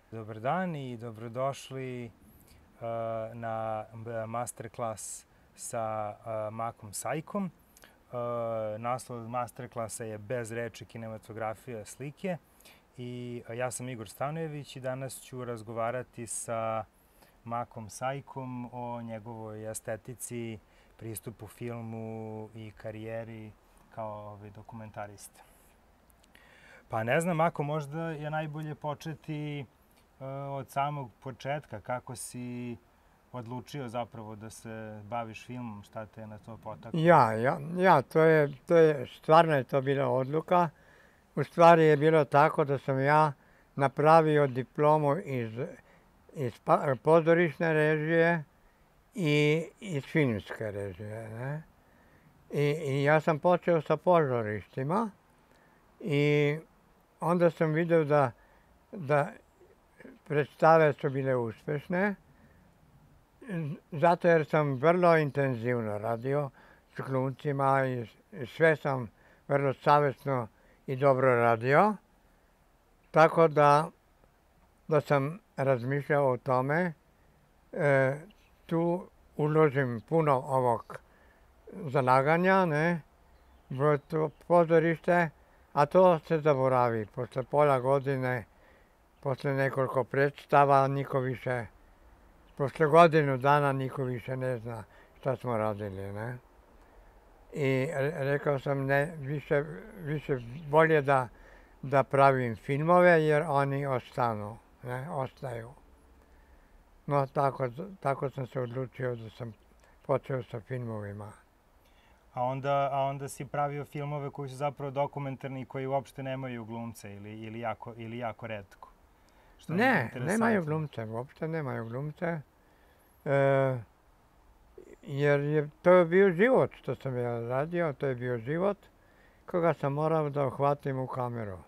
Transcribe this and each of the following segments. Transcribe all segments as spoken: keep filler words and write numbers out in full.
Dobar dan i dobrodošli uh, na masterclass sa uh, Makom Sajkom. Uh, naslov masterclassa je Bez reči kinematografija slike. I uh, ja sam Igor Stanojević i danas ću razgovarati sa Makom Sajkom o njegovoj estetici, pristupu filmu i karijeri kao ovaj, dokumentarista. Pa ne znam, Mako, možda je najbolje početi od samog početka, kako si odlučio zapravo da se baviš filmom, šta te je na to potaklo? Ja, ja, ja, to je, to je, stvarno je to bila odluka. U stvari je bilo tako da sam ja napravio diplomu iz, iz pozorišne režije i iz filmske režije. Ne? I, I ja sam počeo sa pozorištima i onda sam vidio da, da predstave su bile uspješne, zato jer sam vrlo intenzivno radio s glumcima i sve sam vrlo savjesno i dobro radio. Tako da, da sam razmišljao o tome, e, tu uložim puno ovog zalaganja, ne, v to pozorište, a to se zaboravi. Posle pola godine, posle nekoliko predstava, niko više, posle godinu dana niko više ne zna šta smo radili, ne. I rekao sam, ne, više, više bolje da, da pravim filmove, jer oni ostanu, ne, ostaju. No, tako, tako sam se odlučio da sam počeo sa filmovima. A onda, a onda si pravio filmove koji su zapravo dokumentarni i koji uopšte nemaju glumce ili, ili, jako, ili jako retko? Što ne, nemaju glumce, uopšte nemaju glumce. E, jer je to bio život što sam ja radio, to je bio život koga sam morao da uhvatim u kameru.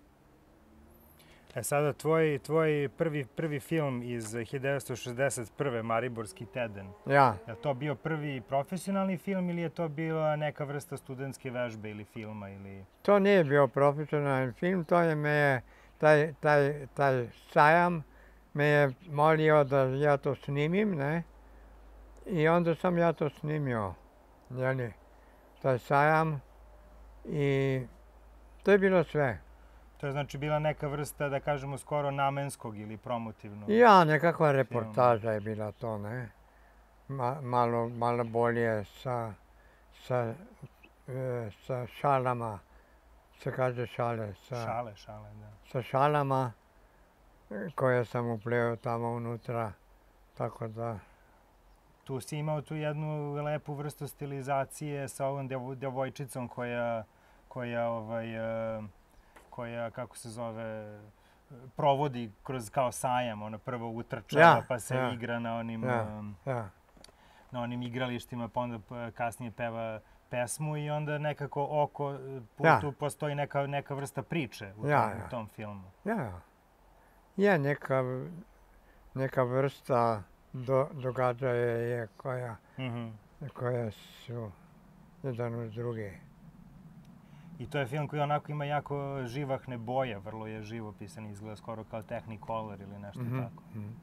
E sada, tvoj, tvoj prvi, prvi film iz hiljadu devetsto šezdeset prve. Mariborski teden. Ja. Je to bio prvi profesionalni film ili je to bila neka vrsta studentske vežbe ili filma? Ili... To nije bio profesionalni film, to je me je, taj, taj, taj sajam me je molio da ja to snimim, ne? I onda sam ja to snimio, jeli, taj sajam i to je bilo sve. To je znači bila neka vrsta, da kažemo, skoro namenskog ili promotivnog? Ja, nekakva reportaža je bila to, ne? Ma, malo, malo bolje sa, sa, e, sa šalama, se kaže šale. Sa, šale, šale, da. Sa šalama koje sam upleo tamo unutra, tako da... Tu si imao tu jednu lepu vrstu stilizacije sa ovom djevojčicom koja, koja, ovaj, koja, kako se zove, provodi kroz kao sajam, ona prvo utrčava, ja, pa se ja, igra na onim, ja, ja. na onim igralištima, pa onda kasnije peva pesmu i onda nekako oko putu ja. Postoji neka, neka vrsta priče u, ja, tom, ja. u tom filmu. Ja, je neka, neka vrsta do, događaja je koja, mm-hmm. koja su jedan uz druge. I to je film koji onako ima jako živahne boje, vrlo je živopisan, izgleda skoro kao Technicolor ili nešto mm-hmm. tako. Mm-hmm.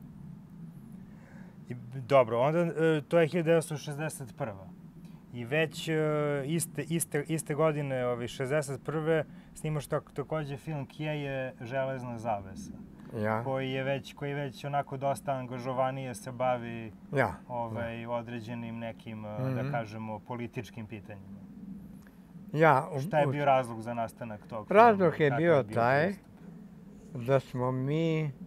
I, dobro, onda to je hiljadu devetsto šezdeset prva. I već iste, iste, iste godine, ovaj, šezdeset prve. snimaš takođe film Kje je železna zavesa. Ja. Koji je već, koji već onako dosta angažovanije se bavi ja. ovaj, ja. određenim nekim, mm-hmm. da kažemo, političkim pitanjima. Ja, u, Šta je bio razlog za nastanak tog filma? Razlog je bio, je bio taj pristup? Da smo mi e,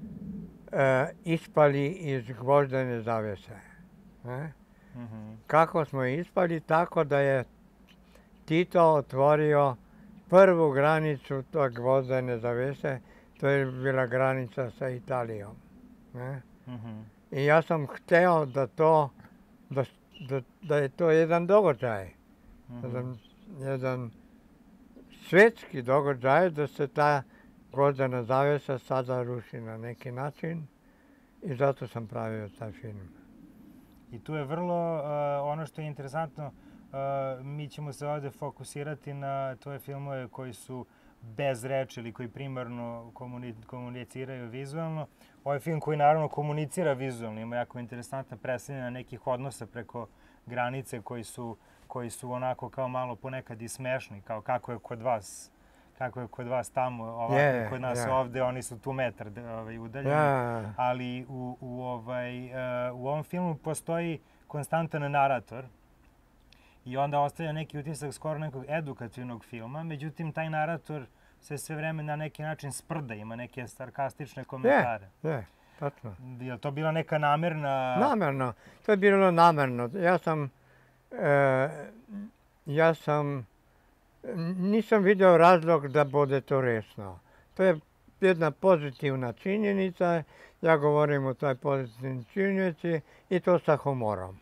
ispali iz gvozdene zavese. Ne? Mm-hmm. Kako smo ispali? Tako da je Tito otvorio prvu granicu tog gvozdene zavese. To je bila granica sa Italijom. Ne? Mm-hmm. I ja sam hteo da to, da, da, da je to jedan događaj. Mm-hmm. Jedan, jedan svetski događaj da se ta gvozdena zavesa sada ruši na neki način i zato sam pravio taj film. I tu je vrlo, uh, ono što je interesantno, uh, mi ćemo se ovdje fokusirati na tvoje filmove koji su bez reči ili koji primarno komuniciraju vizualno. Ovaj film koji naravno komunicira vizualno, ima jako interesantna predstavljanja nekih odnosa preko granice koji su, koji su onako kao malo ponekad i smešni, kao kako je kod vas, kako je kod vas tamo, ovako yeah, kod nas yeah. ovde, oni su tu metar ovaj, udaljeni. Yeah. Ali u, u, ovaj, uh, u ovom filmu postoji konstantan narator i onda ostavlja neki utisak skoro nekog edukativnog filma, međutim taj narator se sve vreme na neki način sprda, ima neke sarkastične komentare. Je, je, tačno. Je li to bila neka namerna... Namerno, to je bilo namerno. Ja sam, e, ja sam, nisam video razlog da bude to resno. To je jedna pozitivna činjenica, ja govorim o toj pozitivnoj činjenici i to sa humorom.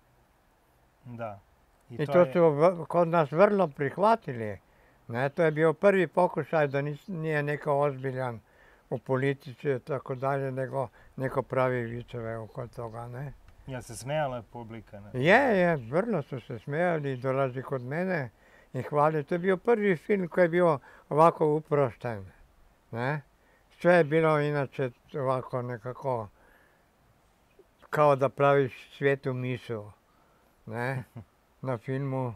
Da. I I to, to je... su kod nas vrlo prihvatili. Ne, to je bio prvi pokušaj da nis, nije neko ozbiljan u politici i tako dalje, nego neko pravi viceve oko toga, ne. Ja se smejala publika? Ne? Je, je, vrlo su se smejali, dolazi kod mene i hvali. To je bio prvi film koji je bio ovako uprošten, ne. Sve je bilo inače ovako nekako kao da praviš svetu misu, ne, na filmu.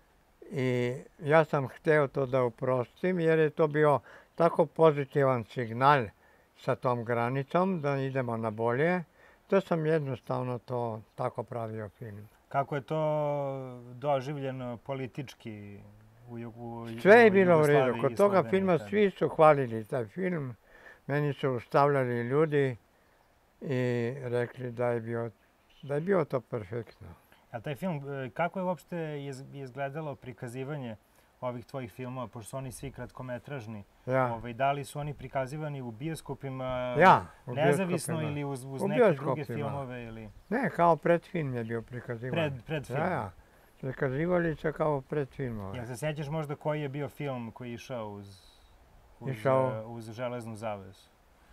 I ja sam hteo to da uprostim jer je to bio tako pozitivan signal sa tom granicom da idemo na bolje, da sam jednostavno to tako pravio film. Kako je to doživljeno politički u, u Sve je bilo u redu. Kod toga filma svi su hvalili taj film. Meni su stavljali ljudi i rekli da je bio, da je bio to perfektno. A taj film, kako je uopšte izgledalo prikazivanje ovih tvojih filmova, pošto su oni svi kratkometražni? Ja. Ovaj, da li su oni prikazivani u bioskopima ja, u nezavisno bioskopima. ili uz, uz u neke druge filmove? Ili... Ne, kao predfilm je bio prikazivan. Pred, pred film? Ja, ja. Prikazivali se kao predfilmove. Jel se sjećaš možda koji je bio film koji je išao uz, uz, išao... uz železnu zavesu?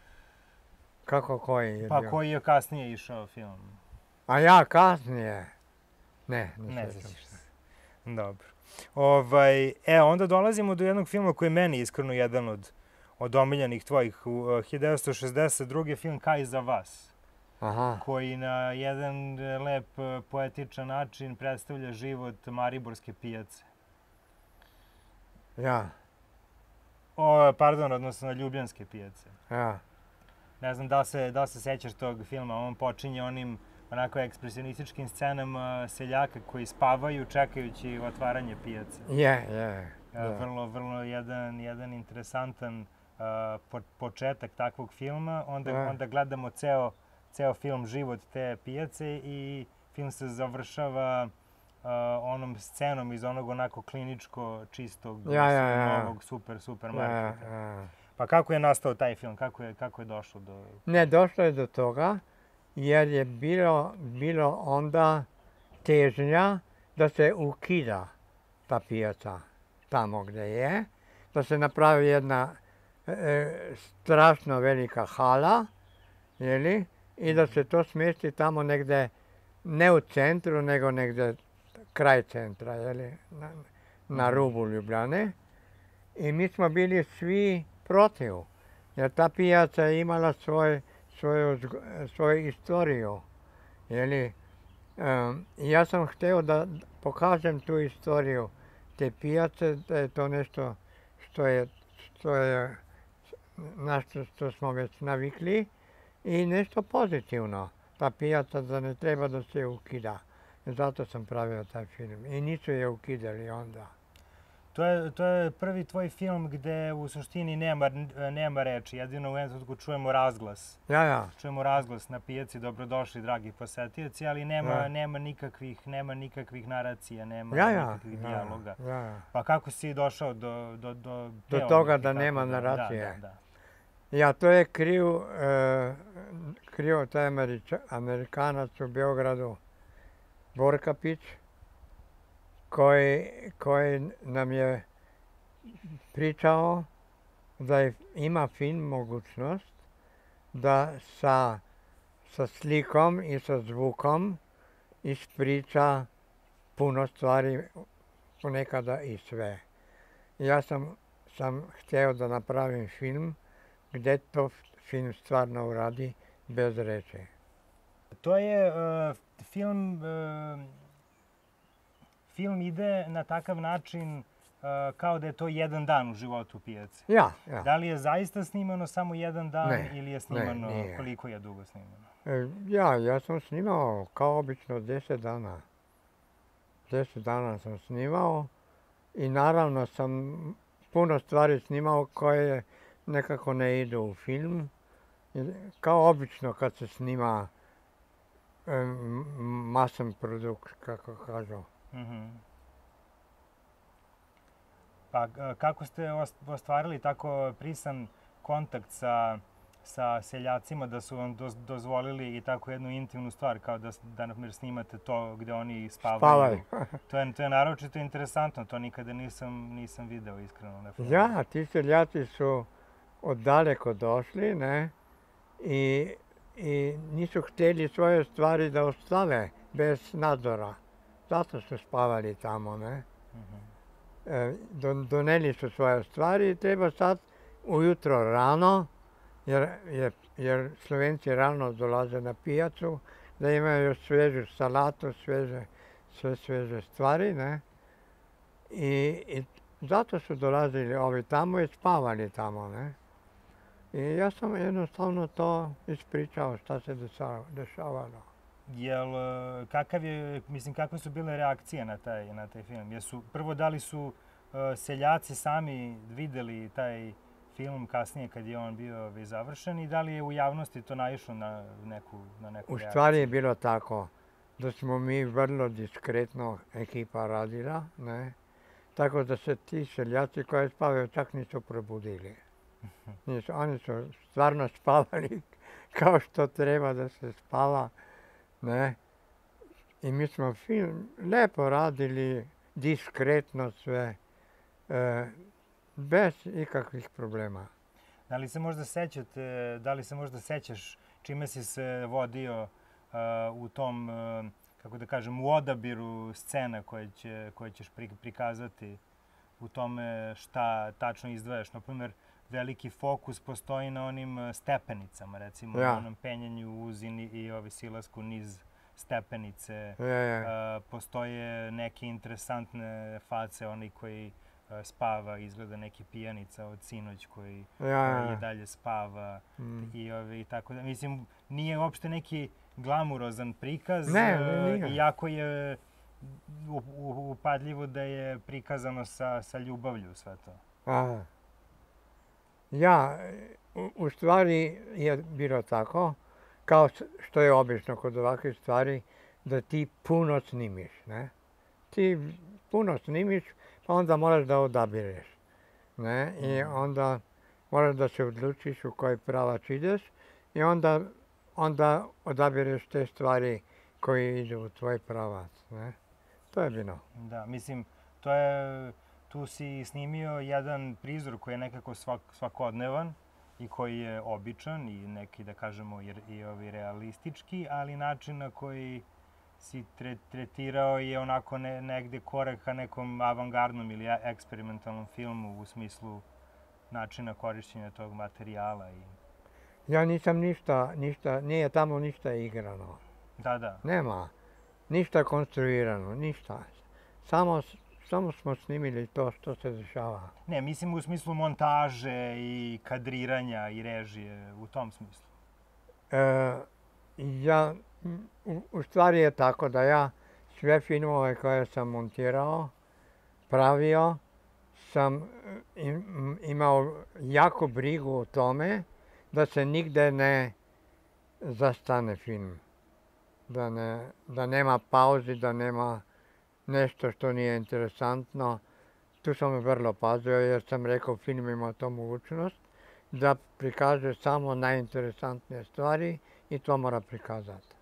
Kako koji je pa, bio? Pa koji je kasnije išao film? A ja kasnije? Ne, ne, ne sjećaš se. Dobro. Ovaj, e, onda dolazimo do jednog filma koji je meni iskreno jedan od, od omiljenih tvojih. U uh, hiljadu devetsto šezdeset drugi film Kaj za vas. Aha. Koji na jedan lep, poetičan način predstavlja život mariborske pijace. Ja. O, pardon, odnosno ljubljanske pijace. Ja. Ne znam da se, da se sećaš tog filma. On počinje onim onako ekspresionističkim scenama seljaka koji spavaju čekajući otvaranje pijace. Je, je. Vrlo, vrlo jedan, jedan interesantan uh, po, početak takvog filma. Onda, ja. onda gledamo ceo, ceo film život te pijace i film se završava uh, onom scenom iz onog onako kliničko čistog ja, ja, ja. novog super, supermarketa. Ja, ja. Pa kako je nastao taj film? Kako je, kako je došlo do... Ne, došlo je do toga jer je bilo, bilo onda težnja da se ukida ta pijaca tamo gdje je, da se napravi jedna e, strašno velika hala, jeli, i da se to smjesti tamo negdje, ne u centru, nego negdje kraj centra, jeli, na, na rubu Ljubljane. I mi smo bili svi protiv, jer ta pijaca je imala svoj, svoju, svoju istoriju. Jeli. Um, ja sam htio da pokažem tu istoriju te pijace, da je to nešto što je, što je na što, što smo već navikli i nešto pozitivno. Ta pijaca da ne treba da se ukida. Zato sam pravio taj film. I nisu je ukidali onda. To je, to je prvi tvoj film gde u suštini nema, nema reči, jedino u jednom trenutku čujemo razglas. Ja, ja. Čujemo razglas na pijaci, dobrodošli dragi posetioci, ali nema, ja. nema, nikakvih, nema nikakvih naracija, nema ja, ja. nikakvih ja, dijaloga. Ja, ja. Pa kako si došao do... Do, do, do toga da nema naracije? Da, da, da. Ja, to je kriv, e, kriv taj Američa, Amerikanac u Beogradu, Borkapić, koji, koji nam je pričao da je, ima film mogućnost da sa, sa slikom i sa zvukom ispriča puno stvari, ponekada i sve. Ja sam sam hteo da napravim film gde to film stvarno uradi bez reči. To je uh, film, uh, film ide na takav način uh, kao da je to jedan dan u životu pijace. Ja, ja. Da li je zaista snimano samo jedan dan Ne, ili je snimano, ne, nije. koliko je dugo snimano? E, Ja, ja sam snimao kao obično deset dana. Deset dana sam snimao i naravno sam puno stvari snimao koje nekako ne idu u film. I kao obično kad se snima e, m- masan produkt, kako kažu. Mhm. Pa uh, kako ste os- ostvarili tako prisan kontakt sa, sa seljacima da su vam doz- dozvolili i tako jednu intimnu stvar, kao da, s- da na primjer, snimate to gde oni spavaju? Spavaju. To je, to je naročito interesantno, to nikada nisam, nisam video iskreno na filmu. Ja, ti seljaci su oddaleko došli, ne? I, i nisu htjeli svoje stvari da ostave bez nadzora. Zato su spavali tamo, ne? Mhm. E, don- doneli su svoje stvari i treba sad ujutro rano, jer, jer, jer Slovenci rano dolaze na pijacu, da imaju još svežu salatu, sveže, sve sveže stvari, ne? I, i zato su dolazili ovi tamo i spavali tamo, ne? I ja sam jednostavno to ispričao šta se dešava- dešavalo. Jel, uh, kakav je, mislim, kakve su bile reakcije na taj, na taj film? Jesu, prvo, da li su uh, seljaci sami videli taj film kasnije kad je on bio ovaj, završen i da li je u javnosti to naišlo na neku, na neku U reakciju? stvari je bilo tako da smo mi vrlo diskretno ekipa radila, ne? Tako da se ti seljaci koji spavaju čak nisu probudili. Nisu, oni su stvarno spavali kao što treba da se spava, ne? I mi smo film lepo radili, diskretno sve, e, bez ikakvih problema. Da li se možda sećate, da li se možda sećaš čime si se vodio uh, u tom, uh, kako da kažem, u odabiru scena koje, će, koje ćeš pri- prikazati, u tome šta tačno izdvajaš? Na primjer, veliki fokus postoji na onim uh, stepenicama, recimo, Ja. na onom penjanju uz i, ni- i ovi silasku niz stepenice. Je, je. Uh, postoje neke interesantne face, oni koji uh, spava, izgleda neki pijanica od sinoć koji Ja, uh, ja. i dalje spava Mm. i, ove, i tako da. Mislim, nije uopšte neki glamurozan prikaz, Ne, uh, nije. iako je u- u- upadljivo da je prikazano sa, sa ljubavlju sve to. Aha. Ja, u, u stvari je bilo tako, kao s- što je obično kod ovakvih stvari, da ti puno snimiš, ne? Ti puno snimiš, pa onda moraš da odabireš, ne? I Mhm. onda moraš da se odlučiš u koji pravac ideš i onda, onda odabireš te stvari koje idu u tvoj pravac, ne? To je bilo. Da, mislim, to je, tu si snimio jedan prizor koji je nekako svak, svakodnevan i koji je običan i neki, da kažemo, i, i ovi realistički, ali način na koji si tre, tretirao je onako ne, negde korak ka nekom avangardnom ili e- eksperimentalnom filmu u smislu načina korišćenja tog materijala. I, Ja nisam ništa, ništa, nije tamo ništa igrano. da, da. Nema. Ništa konstruirano, ništa. Samo, s- samo smo snimili to što se dešava. Ne, mislim u smislu montaže i kadriranja i režije, u tom smislu. E, ja, m, u, u stvari je tako da ja sve filmove koje sam montirao, pravio, sam e, im- imao jako brigu o tome da se nigde ne zastane film. Da, ne, da nema pauzi, da nema nešto što nije interesantno. Tu sam vrlo pazio jer sam rekao film ima to mogućnost da prikaže samo najinteresantnije stvari i to mora prikazati.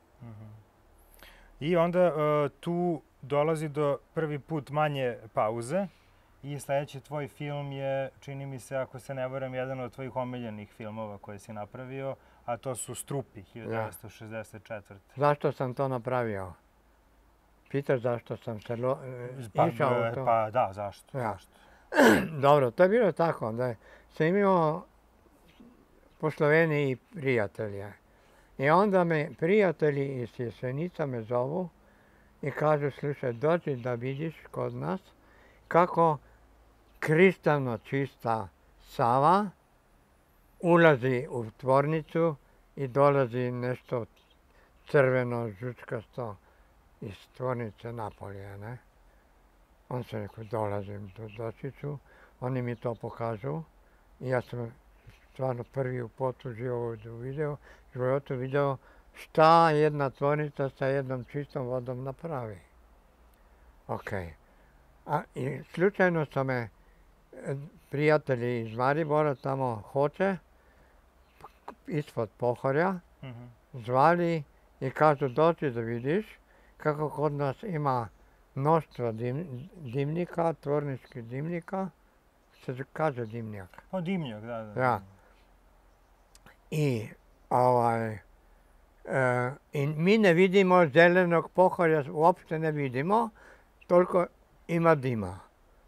I onda e, tu dolazi do prvi put manje pauze i sledeći tvoj film je, čini mi se, ako se ne varam, jedan od tvojih omiljenih filmova koje si napravio, a to su Strupi, hiljadu devetsto šezdeset četvrte. Zašto sam to napravio? Pitaš zašto sam se lo, e, Pa, išao e, u to? pa da, zašto? Ja. zašto? Dobro, to je bilo tako da sam imao po Sloveniji prijatelje. I onda me prijatelji iz Jesenica me zovu i kažu, slušaj, dođi da vidiš kod nas kako kristalno čista Sava ulazi u tvornicu i dolazi nešto crveno, žučkasto iz tvornice napolje. Ne? On se rekao, dolazim, doći ću, oni mi to pokažu i ja sam stvarno prvi u potu životu video, životu video šta jedna tvornica sa jednom čistom vodom napravi. Ok. A, i slučajno su me prijatelji iz Maribora tamo hoće, ispod Pohorja, Mhm. zvali i kažu dođi da vidiš kako kod nas ima mnoštvo dim, dimnika, tvorničkih dimnika, se kaže dimnjak. O, dimnjak, da, da. Ja. I, ovaj, e, i mi ne vidimo zelenog Pohorja, uopšte ne vidimo, toliko ima dima.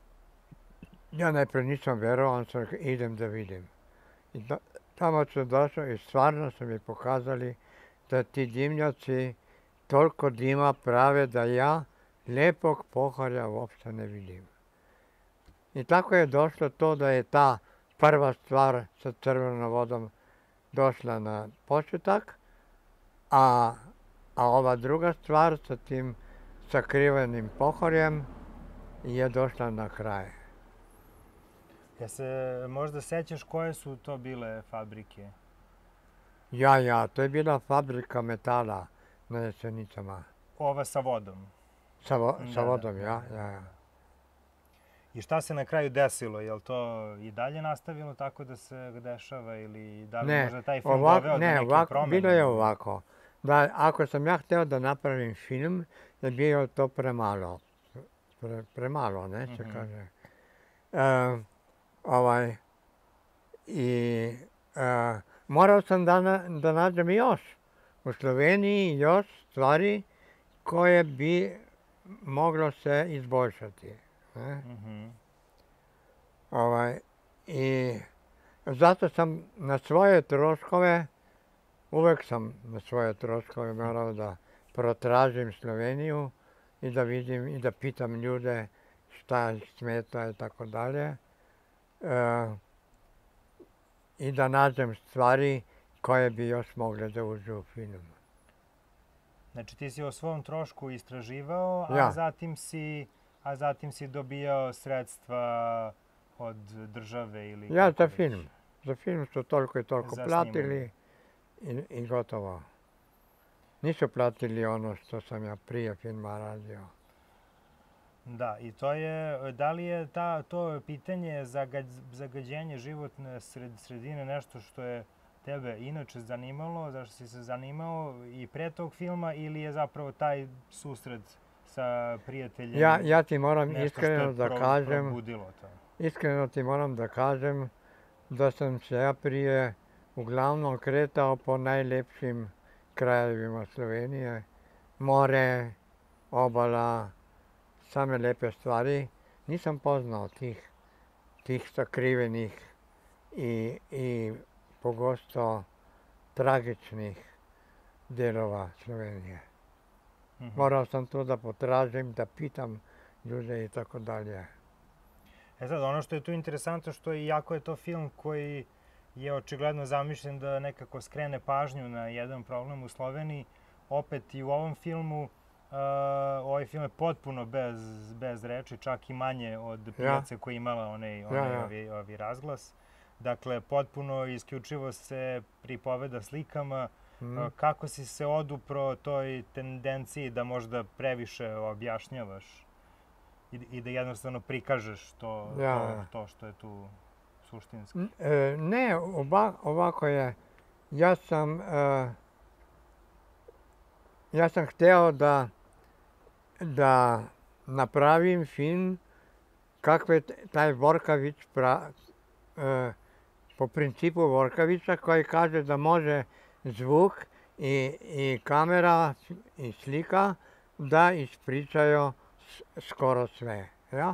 Ja najprije nisam vjerovao, sam rekao, idem da vidim. I da, tamo sam došao i stvarno su mi pokazali da ti dimnjaci toliko dima prave da ja lijepog Pohorja uopšte ne vidim. I tako je došlo to da je ta prva stvar sa crvenom vodom došla na početak, a, a ova druga stvar sa tim sakrivenim Pohorjem je došla na kraj. Ja se možda sećaš koje su to bile fabrike? Ja, ja, to je bila fabrika metala na Jesenicama. Ova sa vodom. Sa, vo, sa Da, vodom, da, ja, da, ja, ja. I šta se na kraju desilo? Je li to i dalje nastavilo tako da se dešava ili da li Ne, možda taj film ovak, doveo do ne, nekih ovako, promjena? bilo je ovako. Da, ako sam ja htio da napravim film, je bio to premalo. Pre, premalo, ne, se Mhm. kaže. E, ovaj, i e, morao sam da, na- da nađem još u Sloveniji još stvari koje bi moglo se izboljšati. Ne? Mhm. Ovaj, i zato sam na svoje troškove, uvek sam na svoje troškove morao da protražim Sloveniju i da vidim i da pitam ljude šta ih smeta i tako dalje. E, I da nađem stvari koje bi još mogle da uđu u film. Znači ti si o svom trošku istraživao, a Ja. zatim si, a zatim si dobijao sredstva od države ili... Ja kako za već? film. Za film su toliko i toliko Za platili i, i gotovo. Nisu platili ono što sam ja prije filma radio. Da, i to je, da li je ta, to pitanje zagad, zagađenja životne sred, sredine nešto što je tebe inače zanimalo, zašto si se zanimao i pre tog filma ili je zapravo taj susret sa prijateljem Ja, ja ti moram nešto iskreno što je da pro- kažem, probudilo to? iskreno ti moram da kažem da sam se ja prije uglavnom kretao po najlepšim krajevima Slovenije. More, obala, same lepe stvari. Nisam poznao tih, tih sakrivenih i, i pogosto tragičnih delova Slovenije. Mhm. Morao sam to da potražim, da pitam ljude i tako dalje. E sad, ono što je tu interesantno, što i jako je to film koji je očigledno zamišljen da nekako skrene pažnju na jedan problem u Sloveniji. Opet i u ovom filmu, uh, ovaj film je potpuno bez, bez reči, čak i manje od pijace koja je imala onaj, onaj Ja, ja. Ovi, ovi razglas. Dakle, potpuno isključivo se pripoveda slikama. Mm. Uh, kako si se odupro toj tendenciji da možda previše objašnjavaš i, i da jednostavno prikažeš to, Ja, to, ja. to što je tu suštinski? N- e, Ne, oba, ovako je. Ja sam, e, ja sam hteo da, da napravim film kakve t- taj Vorkavić pra, e, po principu Vorkavića koji kaže da može zvuk i, i kamera i slika da ispričaju s- skoro sve. Ja?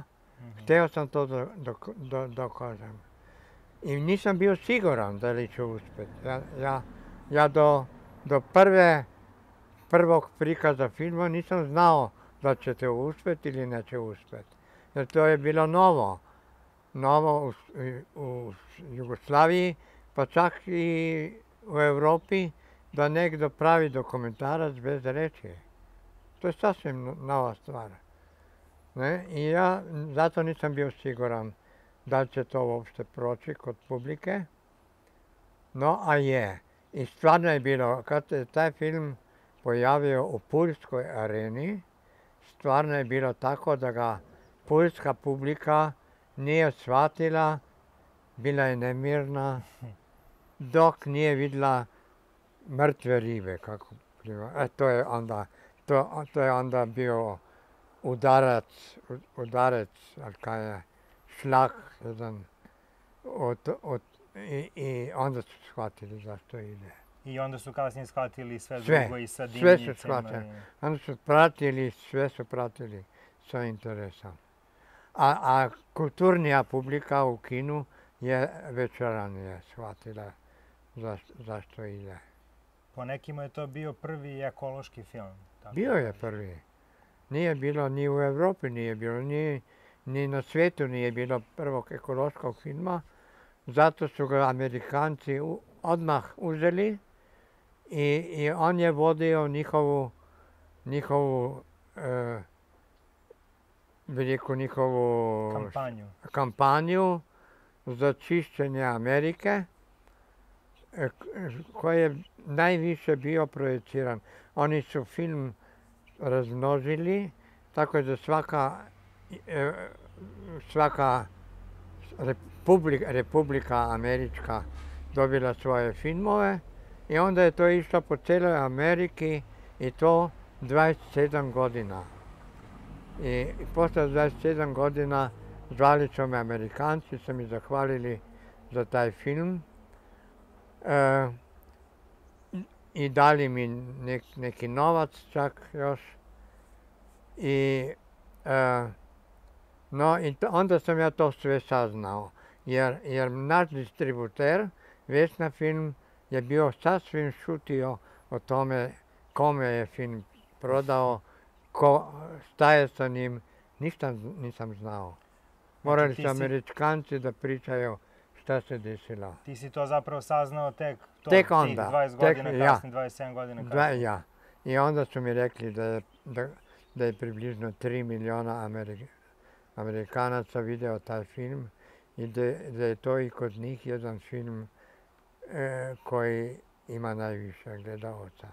Hteo sam to da, da, da dokažem. I nisam bio siguran da li ću uspjeti. Ja, ja, ja do, do prve, prvog prikaza filma nisam znao da ćete uspjeti ili neće uspjeti. Jer to je bilo novo. Novo u, u Jugoslaviji, pa čak i u Europi, da nekdo pravi dokumentarac bez reči. To je sasvim nova stvar. Ne? I ja zato nisam bio siguran da će to uopšte proći kod publike. No, a je. I stvarno je bilo, kad se taj film pojavio u Pulskoj areni, stvarno je bilo tako da ga pulska publika nije shvatila, bila je nemirna, dok nije vidjela mrtve ribe. Kako, e, to, je onda, to, to je onda bio udarac, udarac, ali kaj je, šlag jedan, od, od, i, i onda su shvatili zašto ide. I onda su kasnije shvatili sve, sve drugo i sa sve dimnjicima. su shvatili. I... Onda su pratili, sve su pratili sa interesom. A, a kulturnija publika u kinu je već ranije shvatila zašto, zašto ide. Po nekima je to bio prvi ekološki film. Tako Bio je prvi. Nije bilo ni u Europi, nije bilo ni, ni na svijetu nije bilo prvog ekološkog filma. Zato su ga Amerikanci u, odmah uzeli i, i on je vodio njihovu, njihovu e, veliku njihovu kampanju. kampanju za čišćenje Amerike, e, koji je najviše bio projiciran. Oni su film razmnožili, tako da svaka, e, svaka republika, republika američka dobila svoje filmove i onda je to išlo po cijeloj Ameriki i to dvadeset sedam godina. I posle dvadeset sedam godina zvali su me Amerikanci, su mi zahvalili za taj film e, i dali mi nek, neki novac čak još. I, e, no, i to, onda sam ja to sve saznao, jer, jer naš distributer Vesna film je bio sasvim šutio o tome kome je film prodao, ko, šta je sa njim, ništa nisam znao. Morali su Američkanci da pričaju šta se desilo. Ti si to zapravo saznao tek, to, tek onda, tih dvadeset tek, godina kasnije, ja. dvadeset sedam godina kasnije. Dva, ja. I onda su mi rekli da je, da, da je približno tri miliona Amerik, Amerikanaca video taj film i da, da je to i kod njih jedan film e, koji ima najviše gledalaca.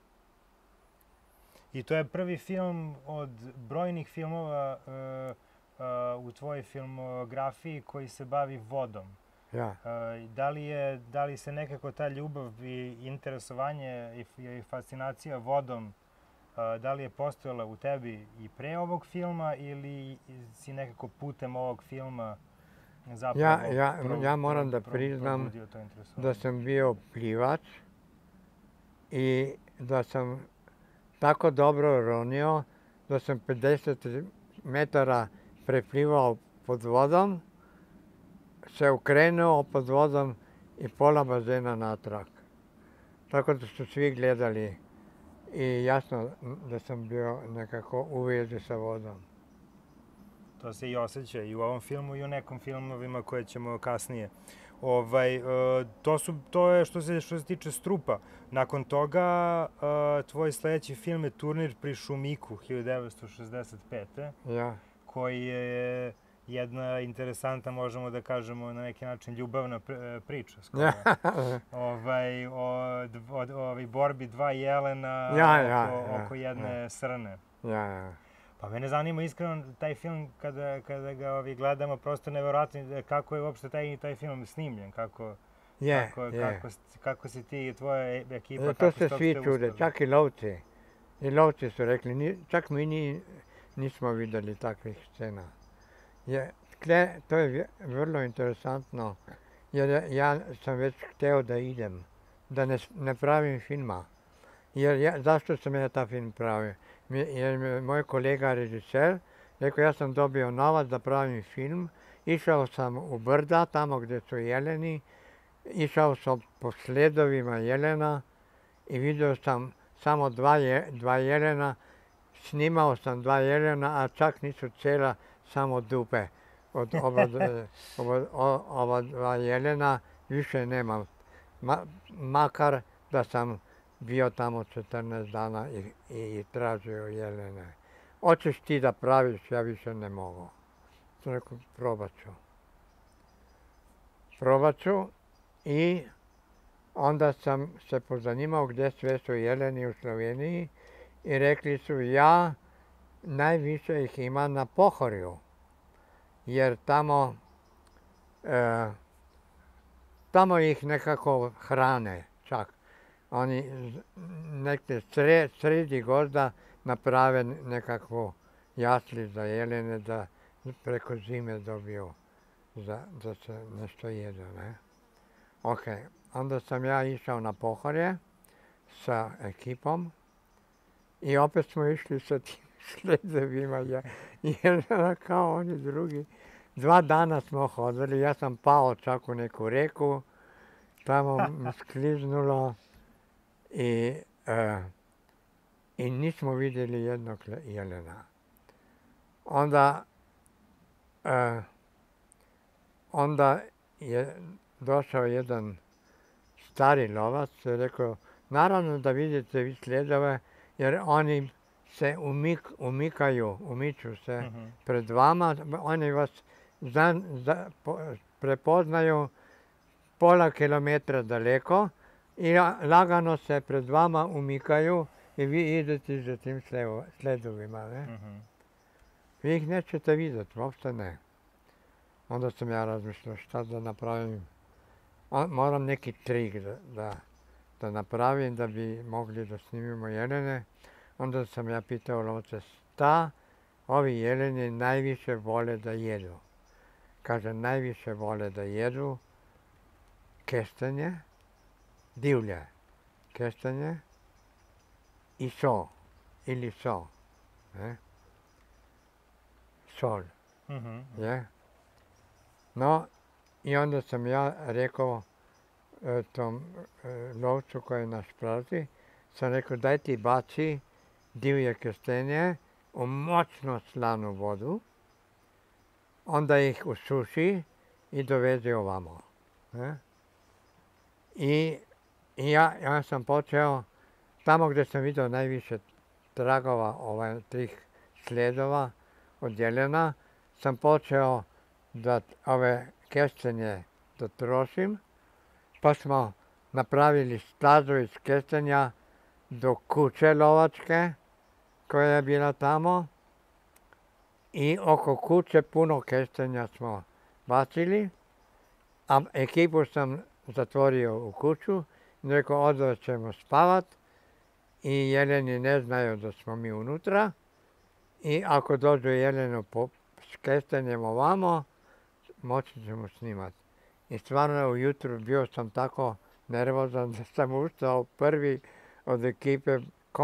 I to je prvi film od brojnih filmova uh, uh, u tvojoj filmografiji koji se bavi vodom. Ja. Uh, da, li je, da li se nekako ta ljubav i interesovanje i, i fascinacija vodom, uh, da li je postojala u tebi i pre ovog filma ili si nekako putem ovog filma zapravo... Ja, ja, pro, ja moram pro, da priznam to da sam bio plivač i da sam tako dobro ronio da sam pedeset metara preplivao pod vodom, se ukrenuo pod vodom i pola bazena natrag. Tako da su svi gledali i jasno da sam bio nekako u vezi sa vodom. To se i osjeća i u ovom filmu i u nekom filmovima koje ćemo kasnije. Ovaj, to, su, to je što se, što se tiče Strupa. Nakon toga tvoj sljedeći film je Turnir pri Šumiku hiljadu devetsto šezdeset pete. Ja. Koji je jedna interesantna, možemo da kažemo, na neki način ljubavna priča. Ja. ovaj, o, o, o borbi dva jelena ja, ja, oko, ja, oko jedne ja. srne. Ja, ja. Pa mene zanima iskreno taj film, kada, kada ga ovi gledamo, prosto nevjerojatno kako je uopšte taj, taj film snimljen, kako, je, kako, je. kako, kako si ti i tvoja ekipa, e, kako ste ste svi čude, uspeli. čak i lovci. I lovci su rekli, ni, čak mi ni, nismo vidjeli takvih scena. Je, tle, to je vrlo interesantno, jer ja sam već hteo da idem, da ne, ne pravim filma. Jer ja, zašto sam ja ta film pravio? Jer moj kolega režiser Rekao, ja sam dobio novac da pravim film, išao sam u brda, tamo gdje su jeleni, išao sam po sledovima jelena i vidio sam samo dva, je, dva jelena, snimao sam dva jelena, a čak nisu cijela, samo dupe. Od oba, oba, oba dva jelena više nemam. Ma, makar da sam bio tamo četrnaest dana i, i, i tražio jelene. Hoćeš ti da praviš, ja više ne mogu. To rekao, probat ću. Probat ću i onda sam se pozanimao gdje sve su jeleni u Sloveniji i rekli su ja, najviše ih ima na Pohorju. Jer tamo, e, tamo ih nekako hrane čak. Oni nekde sred, sredi gozda naprave nekakvu jasli za jelene da preko zime dobiju za, da se nešto jedu. Ne? Ok, onda sam ja išao na Pohorje sa ekipom i opet smo išli sa tim sledovima jelena kao oni drugi. Dva dana smo hodili, ja sam pao čak u neku reku, tamo mi skliznulo i, uh, i nismo vidjeli jednog jelena. Onda, uh, onda je došao jedan stari lovac i rekao, naravno da vidite vi sledove, jer oni se umik, umikaju, umiču se uh-huh. pred vama, oni vas za, za, po, prepoznaju pola kilometra daleko i lagano se pred vama umikaju i vi idete za tim sledovima. Ne? Uh-huh. Vi ih nećete vidjeti, uopšte ne. Onda sam ja razmišljao šta da napravim. O, moram neki trik da, da, da napravim da bi mogli da snimimo jelene. Onda sam ja pitao lovce šta ovi jeleni najviše vole da jedu. Kaže, najviše vole da jedu kestenje, divlje kestenje i so, ili so. Ne? Sol. Mm-hmm. Je? No, i onda sam ja rekao e, tom e, lovcu koji nas prati, sam rekao, daj ti baci divlje kestenje u moćno slanu vodu, onda ih usuši i doveze ovamo. Ne? I, i ja, ja sam počeo, tamo gdje sam vidio najviše tragova ovaj, tih sledova od jelena, sam počeo da ove kestenje da trošim, pa smo napravili stazu iz kestenja do kuće lovačke koja je bila tamo i oko kuće puno kestenja smo bacili, a ekipu sam zatvorio u kuću i rekao odveć ćemo spavat i jeleni ne znaju da smo mi unutra i ako dođu jelenu po, s kestenjem ovamo, moći ćemo snimati. I stvarno ujutru bio sam tako nervozan da sam ustao prvi od ekipe.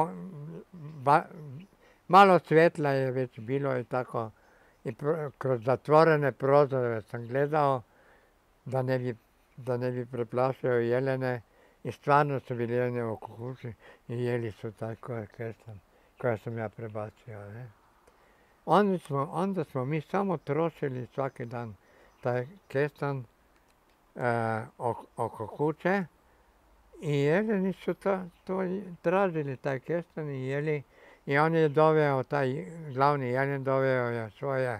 Ba, malo svjetla je već bilo i tako. I pro, kroz zatvorene prozore sam gledao da ne bi, da ne bi preplašio jelene. I stvarno su bili jelene oko kuće i jeli su taj koje kestan koje sam ja prebacio. Ne? Onda, smo, onda smo mi samo trošili svaki dan taj kestan e, oko, oko kuće i jeleni su to, to tražili taj kestan i jeli i on je doveo, taj glavni jelen doveo je svoje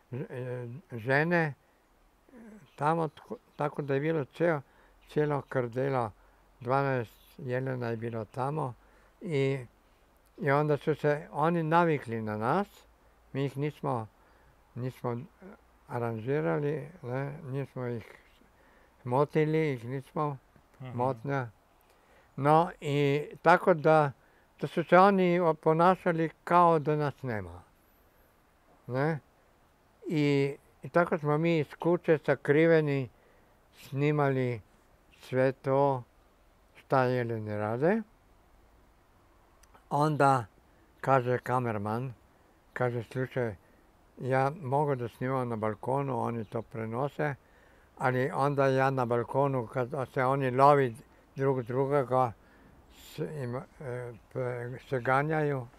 žene tamo, tako da je bilo cijelo, cijelo krdelo, dvanaest jelena je bilo tamo i, i onda su se oni navikli na nas, mi ih nismo, nismo aranžirali, ne, nismo ih motili, ih nismo uh-huh. motnja. No i tako da, da su se oni ponašali kao da nas nema. Ne? I, i tako smo mi iz kuće sakriveni snimali sve to šta jeleni rade. Onda kaže kamerman, kaže slušaj, ja mogu da snimam na balkonu, oni to prenose, ali onda ja na balkonu kad se oni lovi drug drugoga, se ganjaju,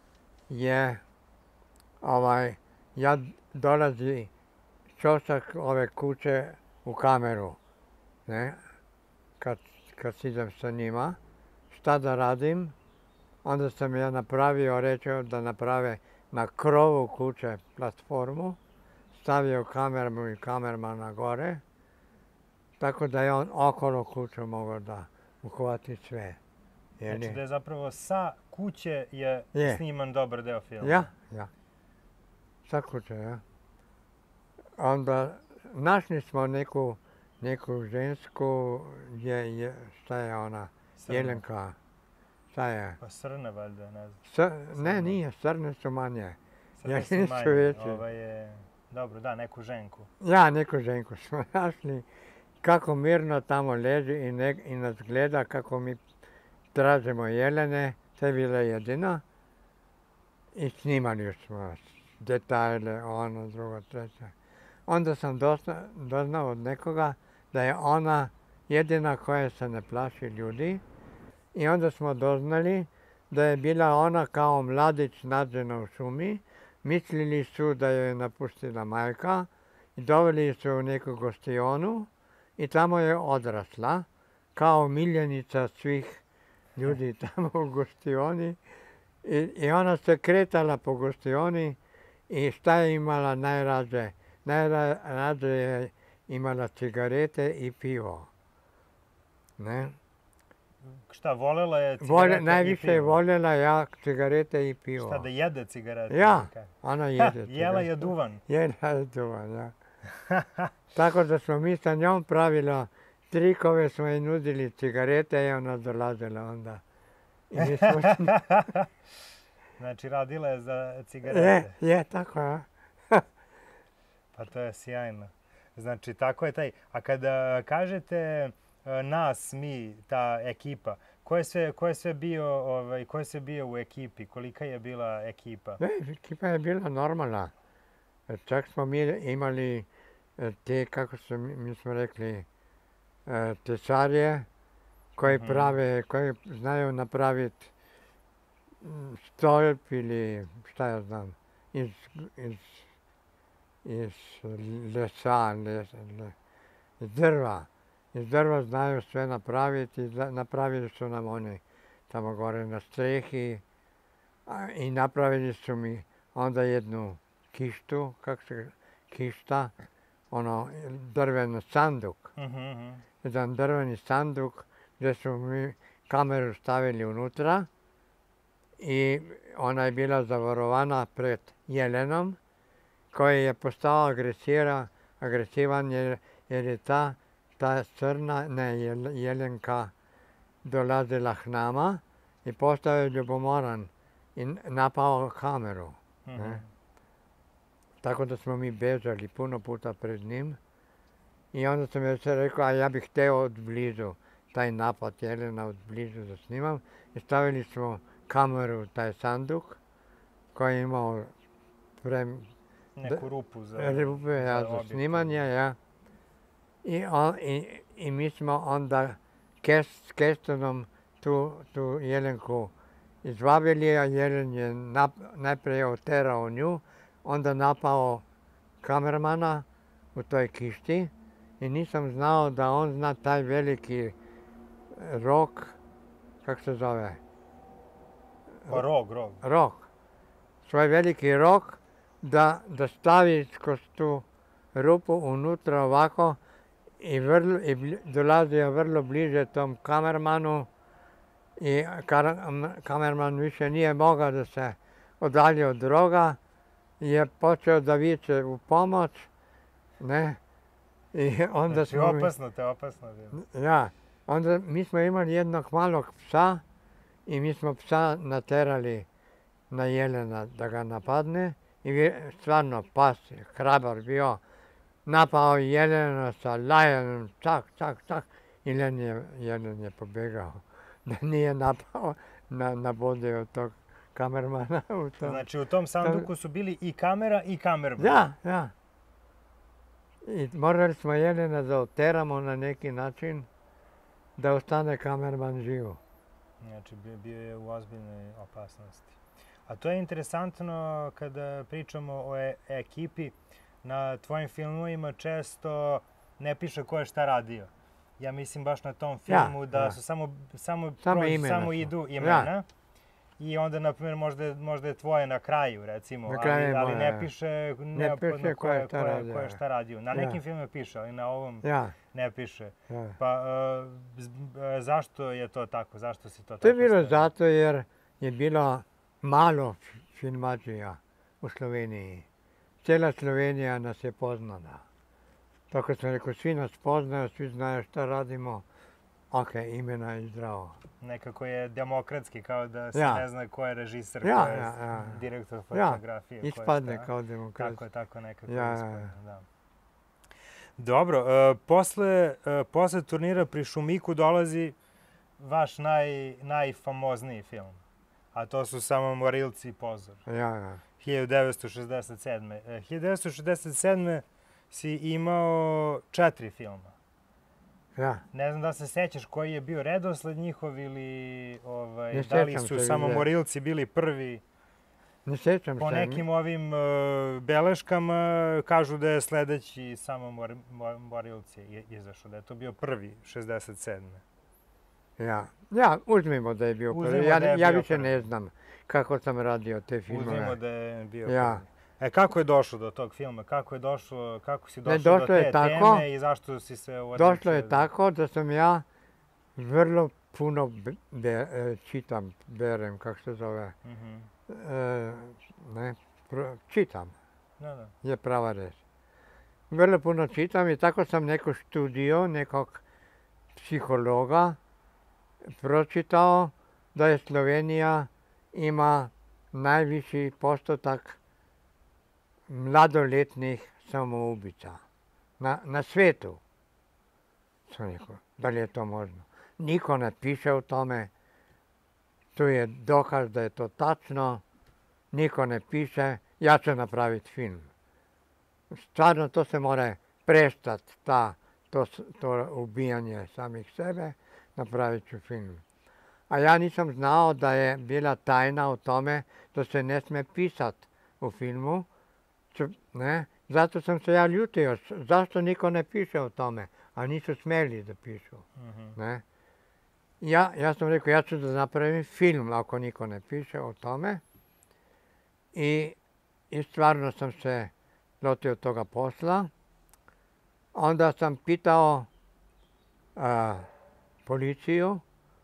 je ovaj, ja dolazi čošak ove kuće u kameru, ne, kad, kad idem sa njima, šta da radim, onda sam ja napravio, rečeo da naprave na krovu kuće platformu, stavio kameru i kamermana gore, tako da je on okolo kuću mogao da uhvati sve. Znači da je zapravo sa kuće je, je. sniman dobar deo filma. Ja, ja. Sa kuće, ja. Onda našli smo neku, neku žensku, je, je, šta je ona, Srna. Jelenka, šta je? Pa srne valjda, ne znam. S, ne, nije, srne su manje. Srne su Jelene manje, veće. ovaj je, dobro, da, neku ženku. Ja, neku ženku smo našli, kako mirno tamo leži i, ne, i nas gleda kako mi tražimo jelene, to je bila jedina. I snimali smo detajle, ono, drugo, treće. Onda sam dosta, doznao od nekoga da je ona jedina koja se ne plaši ljudi. I onda smo doznali da je bila ona kao mladić nađena u šumi. Mislili su da je napustila majka i doveli su u neku gostionu i tamo je odrasla kao miljenica svih ljudi tamo u gostioni. I, I ona se kretala po gostioni i šta je imala najrađe? Najrađe je imala cigarete i pivo. Ne? Šta, volela je cigarete Vole, i najviše je pivo? voljela ja cigarete i pivo. Šta, da jede cigarete? Ja, ona jede Jela je duvan. Jela je duvan, ja. Tako da smo mi sa njom pravila trikove, smo joj nudili cigarete i ona dolazila onda. I mi smo... Znači, radila je za cigarete. Je, je, tako je. Pa to je sjajno. Znači, tako je taj... A kada kažete nas, mi, ta ekipa, ko je sve, ko je sve bio, ovaj, ko je sve bio u ekipi? Kolika je bila ekipa? Ne, ekipa je bila normalna. Čak smo mi imali te, kako su, mi smo rekli, tesarije koji Mhm. prave, koji znaju napraviti stolp ili šta ja znam, iz, iz, iz lesa, les, le, iz drva. Iz drva znaju sve napraviti i napravili su nam oni tamo gore na strehi a, i napravili su mi onda jednu kištu, kako se kišta, ono drveni sanduk. Mhm. Jedan drveni sanduk gdje su mi kameru stavili unutra i ona je bila zavarovana pred jelenom koji je postao agresira, agresivan jer, jer je ta, ta crna ne, jelenka dolazila k nama i postao je ljubomoran i napao kameru. Mhm. Ne? Tako da smo mi bežali puno puta pred njim i onda sam joj se rekao, a ja bih htio od blizu taj napad jelena od blizu da snimam i stavili smo kameru u taj sanduk koji je imao prem, Neku rupu za, rupe, ja, za objektiv. snimanje. Ja. I, on, i, I mi smo onda kes, s Kestonom tu, tu jelenku izvabili, a jelen je nap, najprije oterao nju, onda napao kamermana u toj kišti i nisam znao da on zna taj veliki rok, kako se zove? Pa rog, rog. Rok. Svoj veliki rok da, da stavi kroz tu rupu unutra ovako i, vrlo, i bl, dolazio vrlo bliže tom kamermanu i kar, kamerman više nije mogao da se odalji od roga i je počeo da viče u pomoć, ne? I onda Znači, smo opasno, to je opasno. Mi, ja, onda mi smo imali jednog malog psa i mi smo psa naterali na jelena da ga napadne i stvarno pas je hrabar bio, napao jelena sa lajanom, čak, čak, čak i jelen je, jelen je pobegao. Da nije napao, na, nabodio tog kamermana u tom. Znači u tom sanduku su bili i kamera i kamerman. Da, da. I morali smo Jelena da oteramo na neki način da ostane kamerman živo. Znači bio je u ozbiljnoj opasnosti. A to je interesantno kada pričamo o e ekipi. Na tvojim filmovima često ne piše ko je šta radio. Ja mislim baš na tom filmu ja, da ja. su samo, samo, samo, prođu, imena samo su. idu imena. Ja. I onda, na primjer, možda, možda je tvoje na kraju, recimo, na kraju ali, ali moja, ne piše ne piše ko je šta radio. Ko je šta radio. Na ja. nekim filmima piše, ali na ovom ja. ne piše. Ja. Pa uh, zašto je to tako? Zašto si to tako To je bilo stavio? zato jer je bilo malo filmađija u Sloveniji. Cijela Slovenija nas je poznala. Tako sam rekao, svi nas poznaju, svi znaju šta radimo. Ok, imena je zdravo. Nekako je demokratski, kao da se ja. ne zna ko je režiser, ja, ko je ja, ja. direktor fotografije. Ja. Ispadne kao demokrat. Tako je, tako nekako ja, ispadne, ja. da. Dobro, uh, posle, uh, posle turnira pri Šumiku dolazi vaš naj, najfamozniji film. A to su Samomorilci i Pozor. Ja, ja. hiljadu devetsto šezdeset sedme. Uh, hiljadu devetsto šezdeset sedme si imao četiri filma. Ja. Ne znam da se sećaš koji je bio redosled njihov ili ovaj, ne da li su Samomorilci bili prvi. Ne sjećam po se. nekim ovim uh, beleškama kažu da je sledeći Samomorilci izašao, da je to bio prvi šezdeset sedme. Ja, ja uzmimo da je bio prvi. Uzmimo Ja, da je ja bio više prvi. ne znam kako sam radio te filmove. Uzmimo da je bio ja. prvi. E, kako je došlo do tog filma? Kako je došlo, kako si došao došlo do te je tako, teme i zašto si se odlučio? Došlo je tako da sam ja vrlo puno be, čitam, berem, kako se zove, Mm-hmm. e, ne, pro, čitam, Da, da. je prava reč. Vrlo puno čitam i tako sam neko studio, nekog psihologa pročitao da je Slovenija ima najviši postotak mladoletnih samoubica na, na svijetu. Sam rekao, da li je to možno? Niko ne piše o tome, tu je dokaz da je to tačno, niko ne piše, ja ću napraviti film. Stvarno to se mora prestati, ta, to, to ubijanje samih sebe, napravit ću film. A ja nisam znao da je bila tajna o tome da se ne smije pisati u filmu, ne? Zato sam se ja ljutio, zašto niko ne piše o tome, a nisu smjeli da pišu. Mm-hmm. Ne? Ja, ja sam rekao, ja ću da napravim film ako niko ne piše o tome. I, i stvarno sam se lotio toga posla. Onda sam pitao a, policiju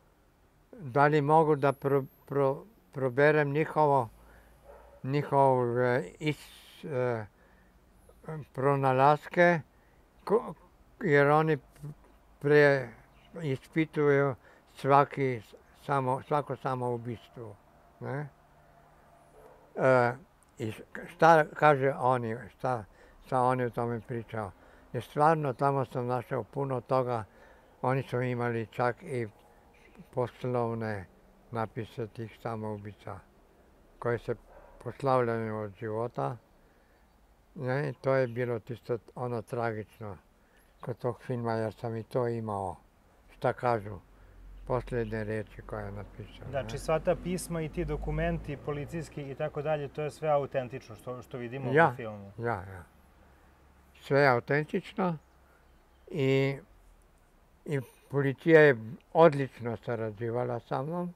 da li mogu da pro, pro, proberem njihovo, njihov e, is, e, pronalaske, ko, jer oni pre ispituju svaki, samo, svako samoubistvo. Ne? E, I šta kaže oni, šta, šta oni o tome pričao. I stvarno tamo sam našao puno toga, oni su imali čak i poslovne napise tih samoubica koje se poslavljaju od života. Ne, to je bilo tisto ono tragično kod tog filma jer sam i to imao, šta kažu, posljednje reči koje je napisao. Znači sva ta pisma i ti dokumenti policijski i tako dalje, to je sve autentično što, što vidimo ja, u filmu. Ja, ja. Sve je autentično i, i policija je odlično sarađivala sa mnom.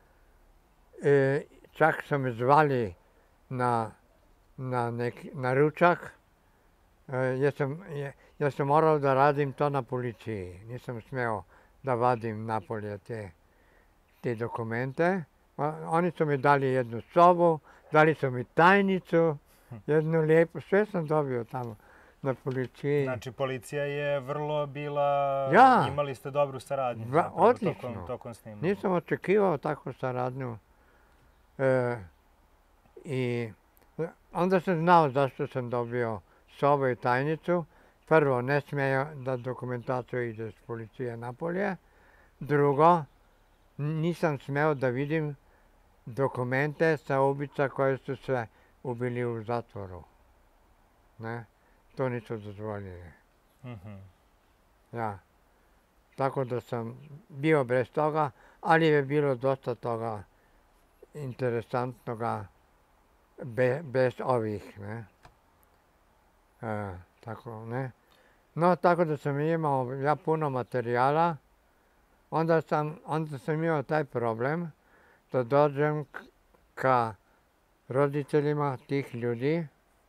E, čak su me zvali na na, neki, na ručak, e, jer, sam, je, jer sam morao da radim to na policiji. Nisam smeo da vadim napolje te, te dokumente. A, oni su mi dali jednu sobu, dali su mi tajnicu, jednu lijepu, sve sam dobio tamo na policiji. Znači policija je vrlo bila, ja, imali ste dobru saradnju va, odlično. tokom, tokom snimanja. Nisam očekivao takvu saradnju. E, I onda sam znao zašto sam dobio sobu i tajnicu. Prvo, ne smije da dokumentaciju ide s policije napolje. Drugo, nisam smeo da vidim dokumente sa ubica koje su se ubili u zatvoru. Ne? To nisu dozvoljili. Mhm. Ja. Tako da sam bio bez toga, ali je bilo dosta toga interesantnoga be, bez ovih. Ne? E, tako, ne? No, tako da sam imao ja puno materijala, onda sam, onda sam imao taj problem da dođem k- ka roditeljima tih ljudi,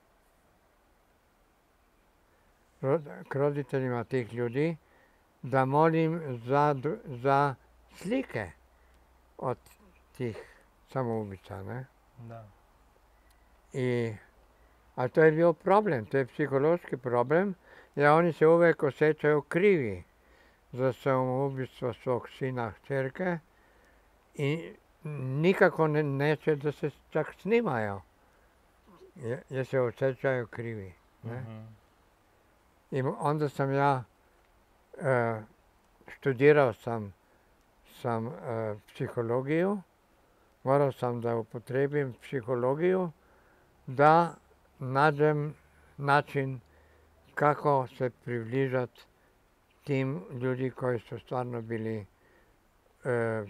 ro- k roditeljima tih ljudi, da molim za, dr- za slike od tih samoubica, ne? Da. I, a to je bio problem, to je psihološki problem, jer oni se uvijek osjećaju krivi za samoubistvo svog sina, kćerke i nikako ne, neće da se čak snimaju, jer, jer se osjećaju krivi. Ne? Mhm. I onda sam ja e, studirao sam, sam e, psihologiju, morao sam da upotrebim psihologiju, da nađem način kako se približati tim ljudi koji su stvarno bili e,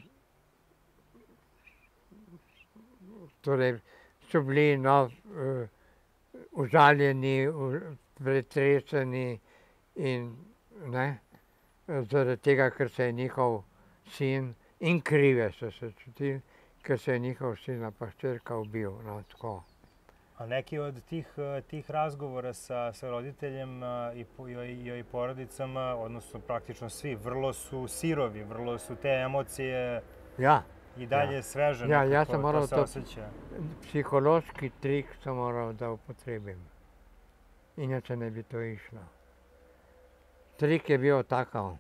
torej su bili no, e, užaljeni, u, pretreseni in ne, zaradi tega, ker se je njihov sin in krive so se čutili, ker se je njihov sin pa hčerka ubil. No, tako. A neki od tih, eh, tih razgovora sa, sa roditeljem eh, i, po- i, i porodicama, odnosno praktično svi, vrlo su sirovi, vrlo su te emocije Ja, i dalje Ja. sveže, Ja, ja nekako sam morao to se to- osjeća. psihološki trik sam morao da upotrebim. Inače ne bi to išlo. Trik je bio takav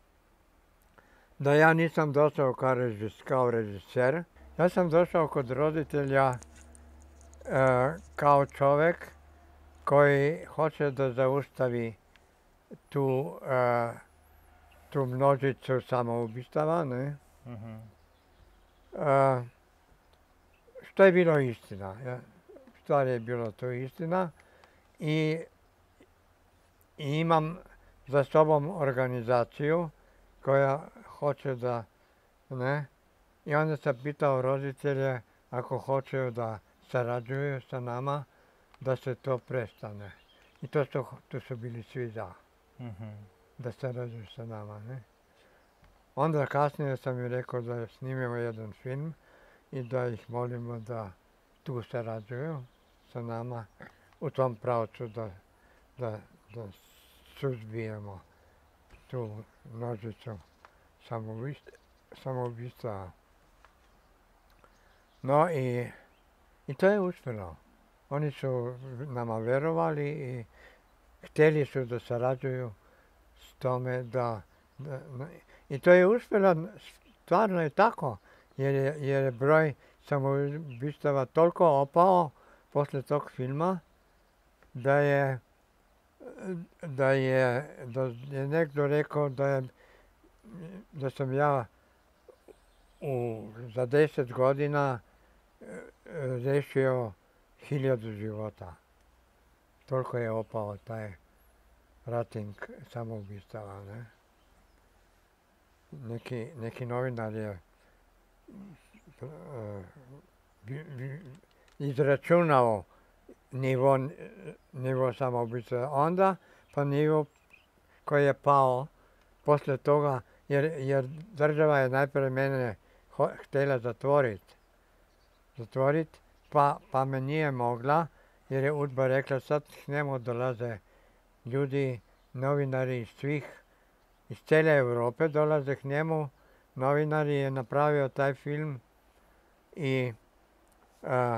da ja nisam došao kao, režis, kao režiser. Ja sam došao kod roditelja e, kao čovjek koji hoće da zaustavi tu, e, tu množicu samoubistava, ne? Mhm. E, što je bilo istina. Ja, stvar je bilo to istina i, i imam za sobom organizaciju koja hoće da, ne, i onda sam pitao roditelje ako hoće da sarađuju sa nama, da se to prestane. I to su, to su bili svi za, Mhm. da sarađuju sa nama, ne. Onda kasnije sam im rekao da snimimo jedan film i da ih molimo da tu sarađuju sa nama u tom pravcu da, da, da suzbijemo tu množicu samoubistva. No i, i to je uspjelo. Oni su nama verovali i htjeli su da sarađuju s tome da, da i to je uspjelo, stvarno je tako, jer je, jer je broj samoubistava toliko opao poslije tog filma da je da je, da je nekdo rekao da je da sam ja u, za deset godina riješio hiljadu života. Toliko je opao taj rating samoubistava, ne? Neki, neki novinar je uh, izračunao nivo, nivo samoubistva onda, pa nivo koji je pao poslije toga, jer, jer država je najprije mene htjela zatvoriti. Zatvoriti, pa, pa me nije mogla, jer je UDBA rekla sad k njemu dolaze ljudi, novinari iz svih, iz cijele Europe dolaze k njemu. Novinari je napravio taj film i a,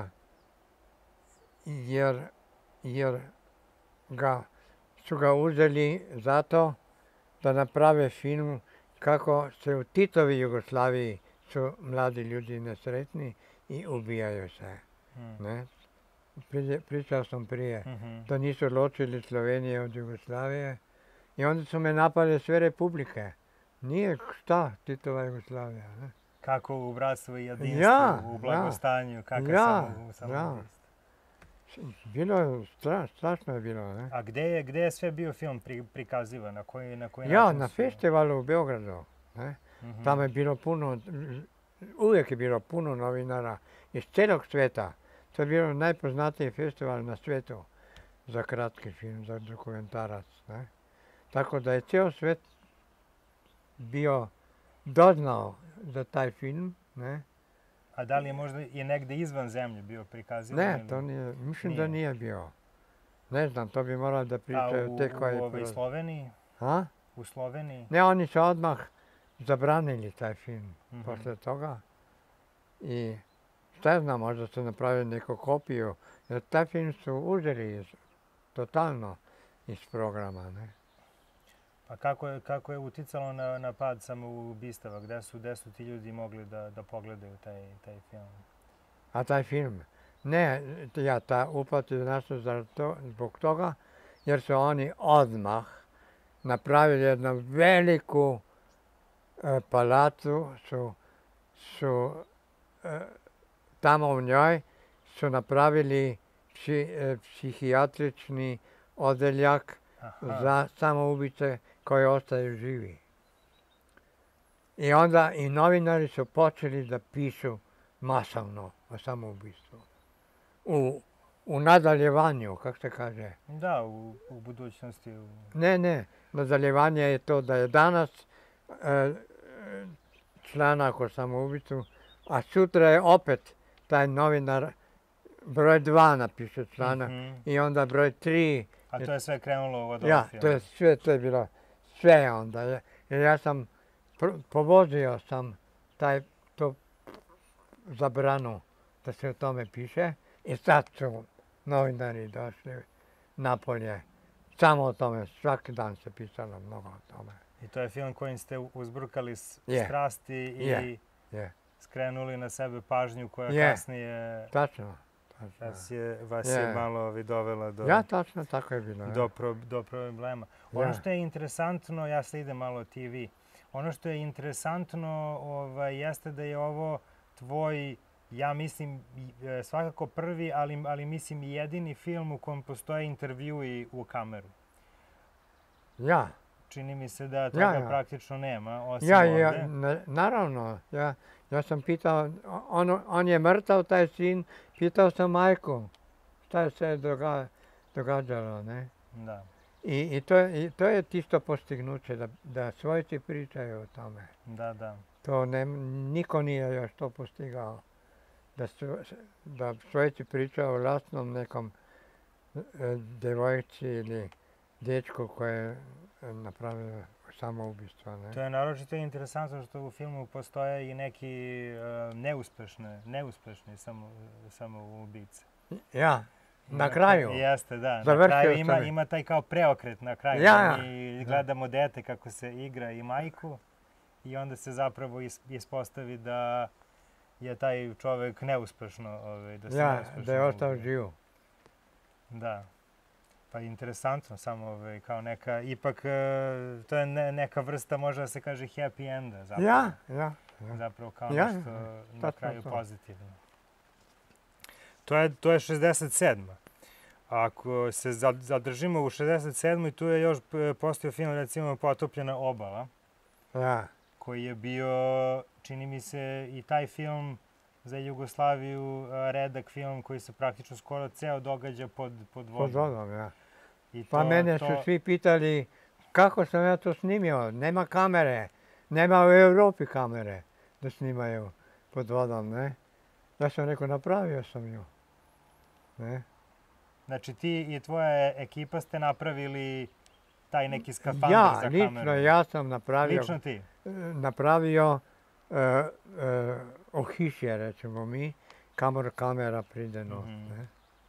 jer, jer ga, su ga uzeli zato da naprave film kako se u Titovoj Jugoslaviji su mladi ljudi nesretni i ubijaju se. Mhm. Ne? Pri, pričao sam prije, Mhm. da nisu ločili Slovenije od Jugoslavije i onda su me napale sve republike. Nije šta Titova Jugoslavija. Ne? Kako u bratstvu i jedinstvu, Ja, u blagostanju, kakav ja, samo, samoubistvo. Bilo je, stra, strašno je bilo, ne? A gde je, gde je sve bio film pri, prikazivan? Na koji, na koji Ja, način na su- festivalu u Beogradu, ne? Mhm. Tamo je bilo puno, uvijek je bilo puno novinara iz cijelog svijeta. To je bio najpoznatiji festival na svijetu za kratki film, za dokumentarac, ne? Tako da je cijel svijet bio doznao za taj film, ne? A da li je možda i negde izvan zemlje bio prikazivan? Ne, ili- to nije, mislim Nije. da nije bio. Ne znam, to bi morali da A pričaju u, te koji... u ovoj proz- Sloveniji? A? U Sloveniji? Ne, oni su odmah zabranili taj film Mhm. poslije toga. I šta ja znam, možda su napravili neku kopiju. Jer taj film su uzeli iz, totalno iz programa, ne? Pa kako je, kako je uticalo na, na pad samoubistava? Gde su, gde su ti ljudi mogli da, da pogledaju taj, taj film? A taj film? Ne, ja, ta upad je nastao za to- zbog toga, jer su oni odmah napravili jednu veliku e, palacu, su, su e, tamo u njoj su napravili psi, e, psihijatrični odeljak Aha. za samoubice koji ostaju živi. I onda i novinari su počeli da pišu masovno o samoubistvu. U, u nadaljevanju, kako se kaže. Da, u, u budućnosti. U... Ne, ne, nadaljevanje je to da je danas e, članak o samoubicu, a sutra je opet taj novinar broj dva napiše članak Mhm. i onda broj tri. A to je sve krenulo od Ja, ovog filma? to je sve, to je bilo sve onda. je- Jer ja sam, pr- povozio sam taj, to zabranu da se o tome piše i sad su novinari došli napolje. Samo o tome, svaki dan se pisalo mnogo o tome. I to je film kojim ste uzburkali s- Je. strasti i Je. Je, skrenuli na sebe pažnju koja Je. kasnije tačno. tačno. vas je, vas Je. je malo vi dovela do, Ja, tačno, tako je bilo. do, pro, do problema. Ono Ja. što je interesantno, ja slidim malo T V, ono što je interesantno ovaj, jeste da je ovo tvoj, ja mislim, i- e, svakako prvi, ali, ali mislim i jedini film u kojem postoje intervjui u kameru. Ja, Čini mi se da toga ja. praktično nema, osim ja, ovdje. ja, na- naravno, ja, ja sam pitao, on, on je mrtav, taj sin, pitao sam majku šta se doga, događalo, ne? Da. I, i, to, je- i to je tisto postignuće, da, da svojci pričaju o tome. Da, da. To ne, niko nije još to postigao. Da, su, da svojci pričaju o vlastnom nekom e, devojci ili dječku koje je napravio samoubistvo, ne? To je naročito interesantno što u filmu postoje i neki e, neuspešne, neuspešni samo, samoubice. Ja, na kraju. Jeste, da. Na Završio kraju ima, sam. ima taj kao preokret na kraju. Ja, da ja. Mi gledamo dete kako se igra i majku i onda se zapravo is, ispostavi da je taj čovjek neuspešno, ovaj, da se Ja, neuspešno da je ostao ubio. živ. Da. Pa interesantno, samo ovaj, kao neka, ipak e, to je ne, neka vrsta, može da se kaže happy enda zapravo. Ja, ja. ja. Zapravo kao Ja, nešto na tačno kraju to. pozitivno. To je, to je šezdeset sedma. Ako se za- zadržimo u šezdeset sedmoj tu je još e, postao film recimo Potopljena obala, Ja, koji je bio, čini mi se, i taj film za Jugoslaviju e, redak film koji se praktično skoro ceo događa pod, pod vodom. pod vodom, ja. I to, Pa mene su to- svi pitali kako sam ja to snimio. Nema kamere. Nema u Europi kamere da snimaju pod vodom, ne? Ja sam rekao, napravio sam ju. Ne? Znači ti i tvoja ekipa ste napravili taj neki skafander Ja, za lično kameru. ja sam napravio, Lično ti? e, napravio e, e, ohišje, recimo mi, kamera, kamera prideno. Mhm. Ne?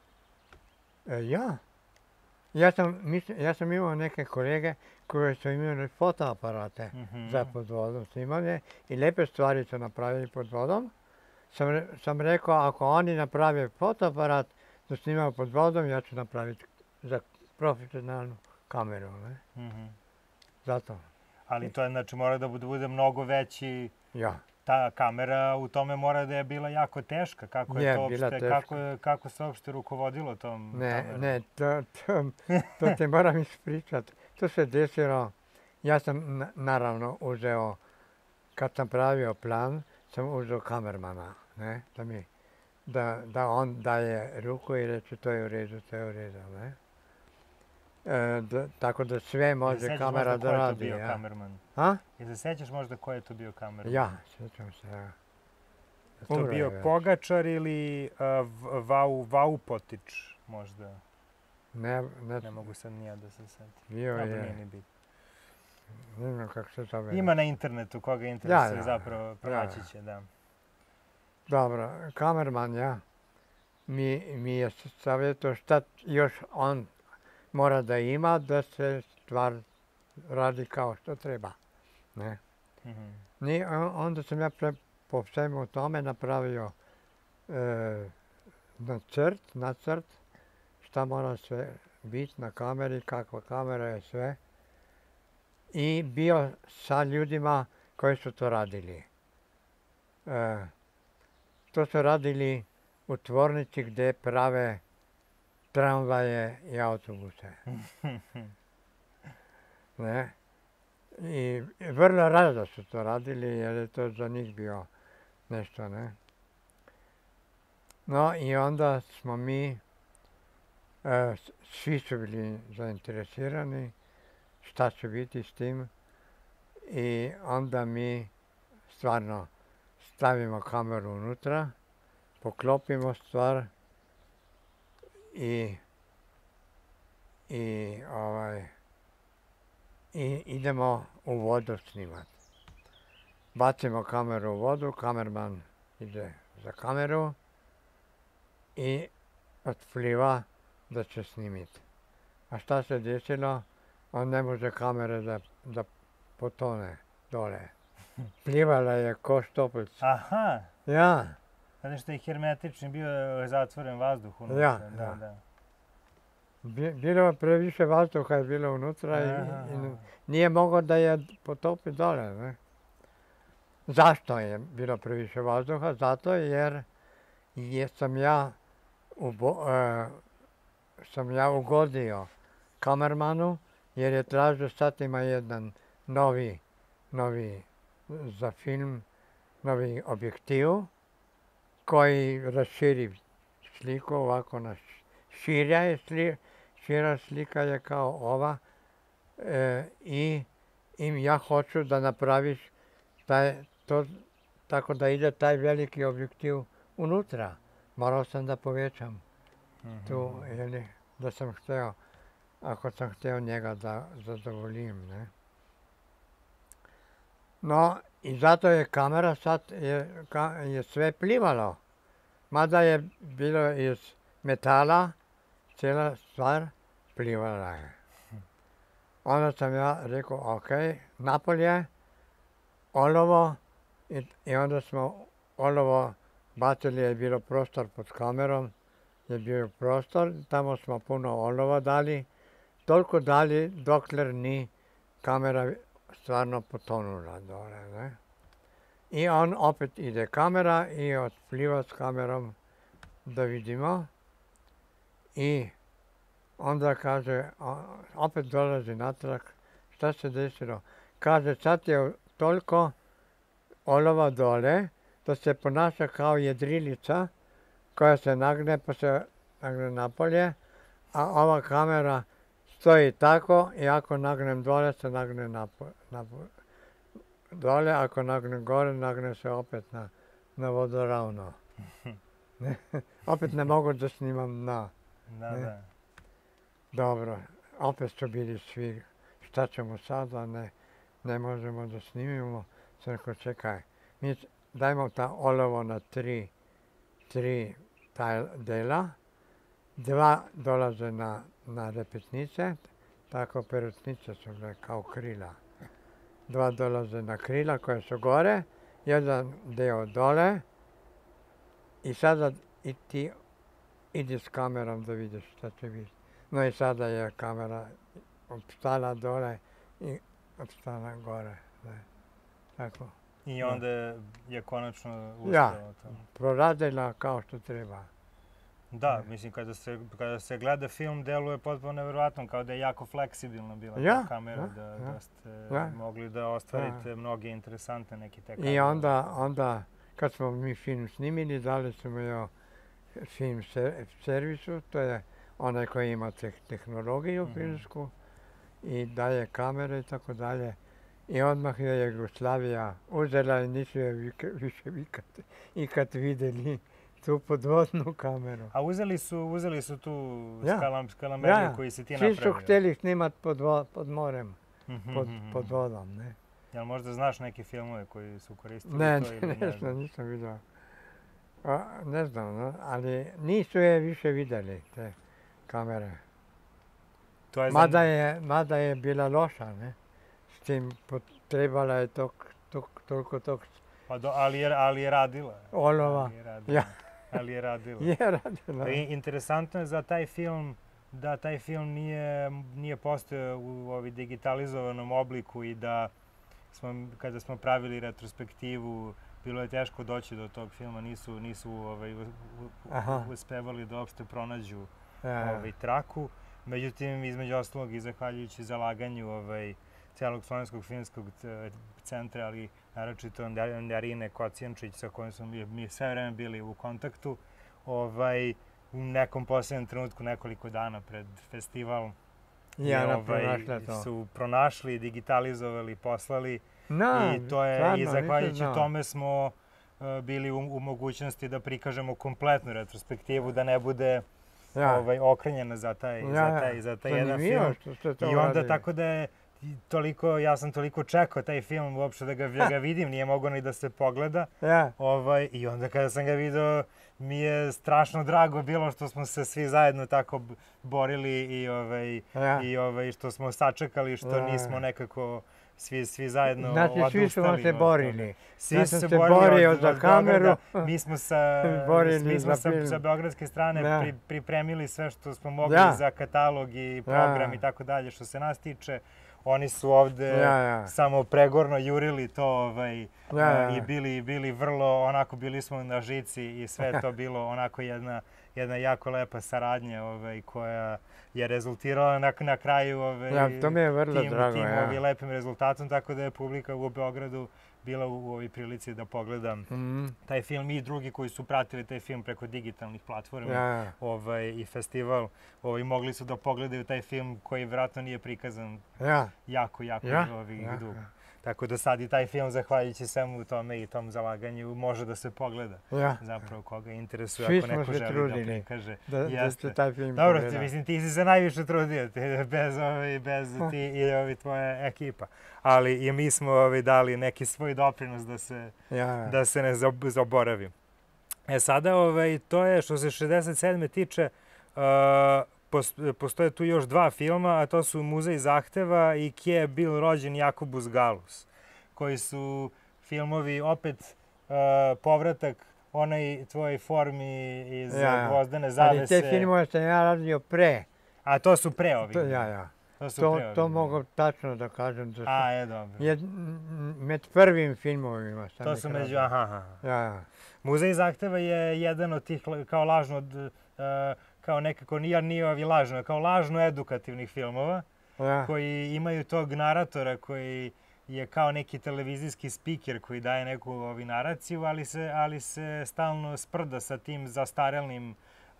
E, ja. Ja sam, mislim, ja sam imao neke kolege koji su imali fotoaparate Mhm. za pod vodom snimanje i lijepe stvari su napravili pod vodom. Sam, re- sam rekao, ako oni naprave fotoaparat da snimaju pod vodom, ja ću napraviti za profesionalnu kameru. Ne? Mhm. Zato, Ali to je, znači, mora da bude, bude mnogo veći, ja. ta kamera u tome mora da je bila jako teška. Kako je Je, to bila uopšte, teška. kako, je- kako se uopšte rukovodilo tom Ne, kamerom? ne, to, to, to ti moram ispričati. To se desilo, ja sam na- naravno uzeo, kad sam pravio plan, sam uzeo kamermana, ne, da mi, da, da on daje ruku i reče to je u redu, to je u redu, ne. E, da, tako da sve Jel se može sećaš kamera možda da ko je to radi. bio Ja. kamerman? A? Jel se sećaš možda ko je to bio kamerman? Ja, sjećam se, ja. Je to Umro bio je već. Pogačar ili uh, V- Vau, Vaupotić možda? Ne, ne, Ne mogu sad nija da se setim. bio Dobro, nije je, ni bitno. ne znam kako se zove. Ima na internetu, koga interesuje da, zapravo pronaći da. će, da. Dobro, kamerman, ja, mi, mi je savjetao šta još on mora da ima da se stvar radi kao što treba. Ne? Mhm. Ni, on- onda sam ja pre, po svemu tome napravio e, nacrt, nacrt, šta mora sve biti na kameri, kakva kamera je sve. I bio sa ljudima koji su to radili. E, to su radili u tvornici gdje prave tramvaje i autobuse. Ne? I vrlo rado su to radili jer je to za njih bio nešto, ne? No i onda smo mi, e, s- svi su bili zainteresirani šta će biti s tim i onda mi stvarno stavimo kameru unutra, poklopimo stvar i, i, ovaj, i idemo u vodu snimati. Bacimo kameru u vodu, kamerman ide za kameru i otpliva da će snimiti. A šta se desilo? On ne može kamere da, da potone dole. Plivala je ko štopica. Aha, Ja, zato što je hermetični, bio je zatvoren vazduh unutra. Ja, da, ja. da. bi- bilo je previše vazduha je bilo unutra i, Aha. i nije mogao da je potopi dole. Ne? Zašto je bilo previše vazduha? Zato jer je sam ja, ubo, e, sam ja ugodio kamermanu jer je tražio sad ima jedan novi, novi za film, novi objektiv koji raširi sliku ovako na š- širja je sli, šira slika je kao ova e, i, i ja hoću da napraviš taj, to tako da ide taj veliki objektiv unutra. Morao sam da povećam tu, Mhm. jeli, da sam hteo, ako sam hteo njega da zadovoljim, ne. No, i zato je kamera sad, je, ka, je sve plivalo. Mada je bilo iz metala, cijela stvar plivala je. Onda sam ja rekao, ok, napolje, olovo, i, i onda smo olovo bacili, je bilo prostor pod kamerom, je bio prostor, tamo smo puno olova dali, toliko dali dokler ni kamera stvarno potonula dole, ne. I on opet ide kamera i otpliva s kamerom da vidimo i onda kaže, o- opet dolazi natrag, šta se desilo? Kaže, sad je toliko olova dole da se ponaša kao jedrilica koja se nagne pa se nagne napolje, a ova kamera stoji tako i ako nagnem dole se nagne napo, napo, dole, ako nagnem gore nagne se opet na, na vodoravno. Ne, opet ne mogu da snimam dna. Da, Ne. da. Dobro, opet su bili svi, šta ćemo sada, ne, ne možemo da snimimo. Sam rekao, čekaj, mi dajmo ta olovo na tri, tri taj dela, dva dolaze na, na repetnice, tako perutnice su bile kao krila. Dva dolaze na krila koje su gore, jedan deo dole i sada i ti idi s kamerom da vidiš šta će biti. No i sada je kamera opstala dole i opstala gore. Ne. Tako. I onda je konačno uspela Ja, to. proradila kao što treba. Da, mislim, kada se, kada se gleda film, deluje potpuno nevjerovatno, kao da je jako fleksibilna bila Ja, ta kamera, ja, da, ja. da ste Ja. mogli da ostvarite mnoge interesantne neke te I kadrove. onda, onda, kad smo mi film snimili, dali smo joj film se- servisu, to je onaj koji ima teh- tehnologiju Mhm. filmsku i daje kamere i tako dalje. I odmah je Jugoslavija uzela i nisu je vika- više vikad, ikad vidjeli tu podvodnu kameru. A uzeli su, uzeli su tu Ja. skalam, skalameriju Ja, koji si ti Svi napravio. su htjeli snimat pod, vo- pod morem, Mhm, pod, mhm, pod mhm. vodom, ne? Jel možda znaš neke filmove koji su koristili Ne, to ne, ili ne ne znam, znaš? nisam vidio. A, ne znam, no, ali nisu je više vidjeli, te kamere. To je Mada za... je, mada je bila loša, ne? S tim pot- trebala je tok, tok, toliko tog Pa do, ali, je, ali je radila. olova. Ali je radila. Ja. Ali je radila. Je radila. I interesantno je za taj film da taj film nije, nije postojao u ovi digitalizovanom obliku i da smo, kada smo pravili retrospektivu, bilo je teško doći do tog filma, nisu, nisu ovaj, u- u- Aha. uspevali da uopšte pronađu Ja, ovaj, traku. Međutim, između ostalog i zahvaljujući zalaganju ovaj, cijelog Slovenskog filmskog c- centra, ali naročito Arine Kocijančić, sa kojom smo mi, mi sve vreme bili u kontaktu, ovaj, u nekom posljednom trenutku, nekoliko dana pred festival, I je, Ana ovaj, pronašla to. su pronašli, digitalizovali, poslali No, i to je, stvarno, i nisam zahvaljujući znao. tome smo uh, bili u, u mogućnosti da prikažemo kompletnu retrospektivu, da ne bude Ja. ovaj, okrenjena za taj, Ja, za taj, za taj jedan zanimljivo film. što ste to I onda uradili. tako da je toliko, ja sam toliko čekao taj film uopšte da ga, da ga vidim, nije mogao ni da se pogleda. Ja, Ovaj, I onda kada sam ga video, mi je strašno drago bilo što smo se svi zajedno tako b- borili i, ovaj, ja. i ovaj, što smo sačekali, što Ja. nismo nekako svi, svi zajedno Znači, odustali. svi smo se od borili. toga. Svi Ja su sam se se borili borio od, za od Beograda. kameru. Mi smo sa, Borili mi smo za sa, film. sa beogradske strane Da. pri, pripremili sve što smo mogli Da. za katalog i program Da. i tako dalje. Što se nas tiče, oni su ovde Ja, ja. samo pregorno jurili to ovaj, Ja, a, ja. i bili, bili vrlo, onako bili smo na žici i sve je to bilo onako jedna, jedna jako lepa saradnja ovaj, koja je rezultirala na, na kraju ovaj, Ja, to mi je vrlo tim, drago, tim ja. ovaj, lepim rezultatom, tako da je publika u Beogradu bila u, u ovoj prilici da pogleda Mhm. taj film i drugi koji su pratili taj film preko digitalnih platformi Ja, ja. ovaj, i festival, ovaj, mogli su da pogledaju taj film koji vjerojatno nije prikazan Ja, jako, jako ja. ovih ja. dugo. Tako da sad i taj film, zahvaljujući svemu tome i tom zalaganju, može da se pogleda. Ja. Zapravo koga interesuje, Svi ako smo neko se želi trudili da prikaže. Da, da Jeste. se taj film Dobro, pogleda. ti, mislim, ti si se najviše trudio, ti, bez, ovaj, bez ti i ovi tvoja ekipa. Ali i mi smo ovaj, dali neki svoj doprinos da se, Ja, ja. da se ne zab- zaboravi. E sada, ovaj, to je što se šezdeset sedme tiče, uh, pos- postoje tu još dva filma, a to su Muzej zahteva i Kje je bil rođen Jakobus Galus, koji su filmovi opet uh, povratak onaj tvojoj formi iz Ja, ja. Gvozdene Ali zavese. te filmove sam ja radio pre. A to su pre ovih. To, ja, ja. To su To, pre ovih. to mogu tačno da kažem. Da su, A, je dobro. jed, m- med prvim filmovima sam To ih su radio. među, aha, aha. Ja, ja. Muzej zahteva je jedan od tih la- kao lažno, od, uh, kao nekako nije, nije ovi lažno, kao lažno edukativnih filmova Ja. koji imaju tog naratora koji je kao neki televizijski spiker koji daje neku ovi naraciju, ali se, ali se stalno sprda sa tim zastarelnim uh,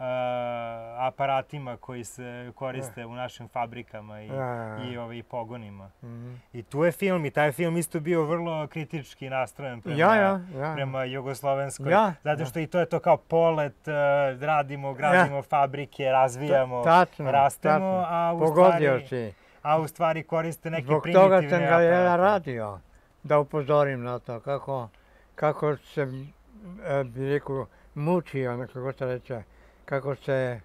aparatima koji se koriste u našim fabrikama i, Ja, ja, ja. i ovi pogonima. Mhm. I tu je film i taj film isto bio vrlo kritički nastrojen prema, Ja, ja, ja. prema jugoslovenskoj. Ja, Zato ja. što i to je to kao polet, uh, radimo, gradimo fabrike, razvijamo, Tačno, rastemo, tačno. a u Pogodio stvari, si. a u stvari koriste neke Zbog primitivne toga sam ga ja aparate. radio, da upozorim na to kako, kako se, e, bi rekao, mučio, ne, kako se reče, kako se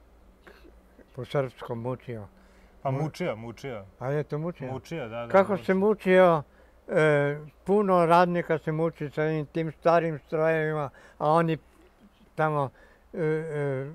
po srpskom mučio. Pa mučio, mučio. A je to mučio? Mučio, da, da. Kako mučio. se mučio, e, puno radnika se muči sa onim tim starim strojevima, a oni tamo, e, e,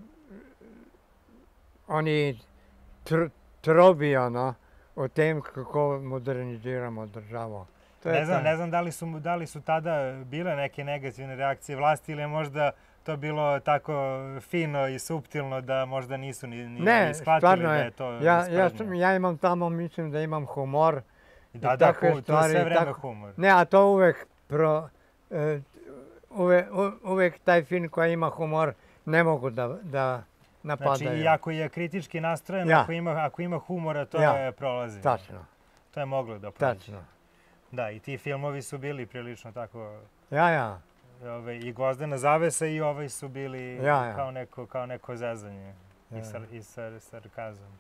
oni tr, trobi, ono, o tem kako moderniziramo državu. To je Ne znam, to. ne znam da li su, da li su tada bile neke negativne reakcije vlasti ili je možda to bilo tako fino i suptilno da možda nisu ni, ni Ne, shvatili stvarno da je. je to Ja, ja, sprdnja. sam, ja imam tamo, mislim da imam humor. Da, i da, takve hu- to je stvari, sve vreme tako- humor. Ne, a to uvek pro... E, uve, u- uvek taj film koji ima humor ne mogu da, da napadaju. Znači, i ako je kritički nastrojen, Ja. ako, ima, ako ima humora, to Ja. je prolazi. Tačno, To je moglo da prođe. tačno. Da, i ti filmovi su bili prilično tako, Ja, ja. ove, i Gvozdena zavesa i ovaj su bili Ja, ja. kao neko, kao neko zezanje Ja. i, sar, i sar, sarkazam.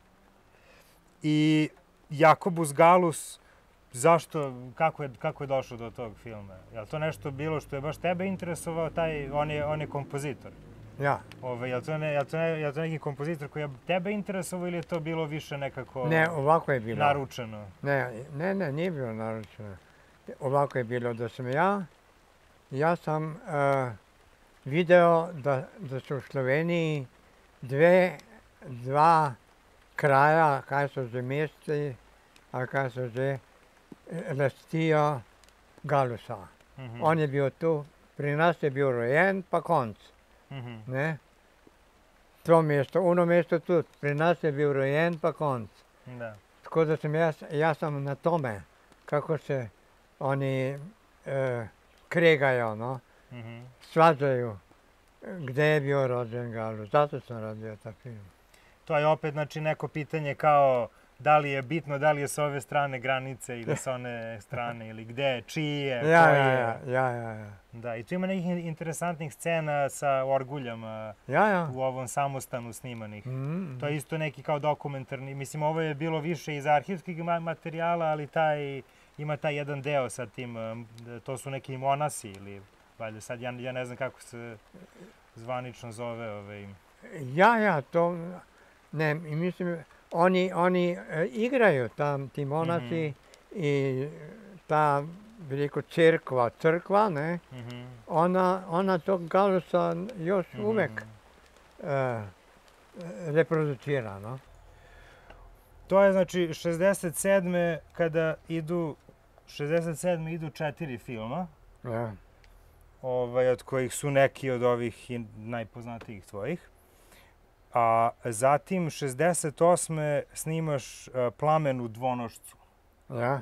I Jakobus Galus, zašto, kako je, kako je došao do tog filma? Je li to nešto bilo što je baš tebe interesovao, taj, on je, on je kompozitor? Ja. Ove, je li to, ne, je li to, ne, je li to neki kompozitor koji je tebe interesovao ili je to bilo više nekako Ne, ovako je bilo. naručeno? Ne, ne, ne, nije bilo naručeno. Ovako je bilo da sam ja, ja sam uh, video da, da su u Sloveniji dve, dva kraja, kaj so že mesti, ali kaj so že, eh, lastijo Galusa. Mhm, On je bil tu, pri nas je bil rojen, pa konc. mhm. Ne? To mesto, ono mesto tudi, pri nas je bil rojen, pa konc. Da. Tako da sem jaz, jaz sem na tome, kako se oni eh, kregajo, no? Mhm. Svađaju gde je bio rođen Galus. Zato sam radio ta film. To je opet znači neko pitanje kao da li je bitno da li je s ove strane granice ili s one strane ili gde, čiji je, Ja, koji ja, je. ja, ja, ja, ja. Da, i tu ima nekih interesantnih scena sa orguljama Ja, ja. u ovom samostanu snimanih. Mm. To je isto neki kao dokumentarni, mislim ovo je bilo više iz arhivskih ma- materijala, ali taj, ima taj jedan deo sa tim, um, to su neki monasi ili valjda sad ja, ja ne znam kako se zvanično zove ovaj. Ja, ja, to, ne, i mislim, oni, oni e, igraju tam, ti monasi i ta, bi rekao, crkva, crkva, ne, Mhm, ona, ona tog Galusa još mhm. uvek e, reproducira, no. To je znači šezdeset sedme kada idu, šezdeset sedme idu četiri filma, Ja. ovaj, od kojih su neki od ovih i najpoznatijih tvojih. A zatim šezdeset osme snimaš uh, Plamen u dvonošcu. Ja,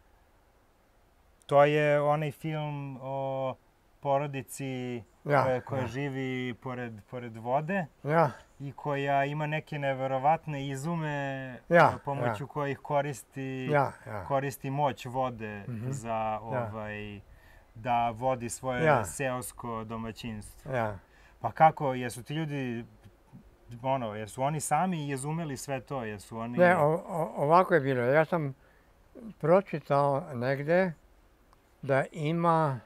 To je onaj film o porodici ja, koja, koja ja. živi pored, pored vode Ja, i koja ima neke neverovatne izume Ja, uh, pomoću kojih koristi, ja, ja. koristi moć vode Mhm. za ovaj, da vodi svoje Ja. seosko domaćinstvo. Ja. Pa kako, jesu ti ljudi, ono, jesu oni sami izumeli sve to, jesu oni... Ne, o, o, ovako je bilo. Ja sam pročitao negde da ima,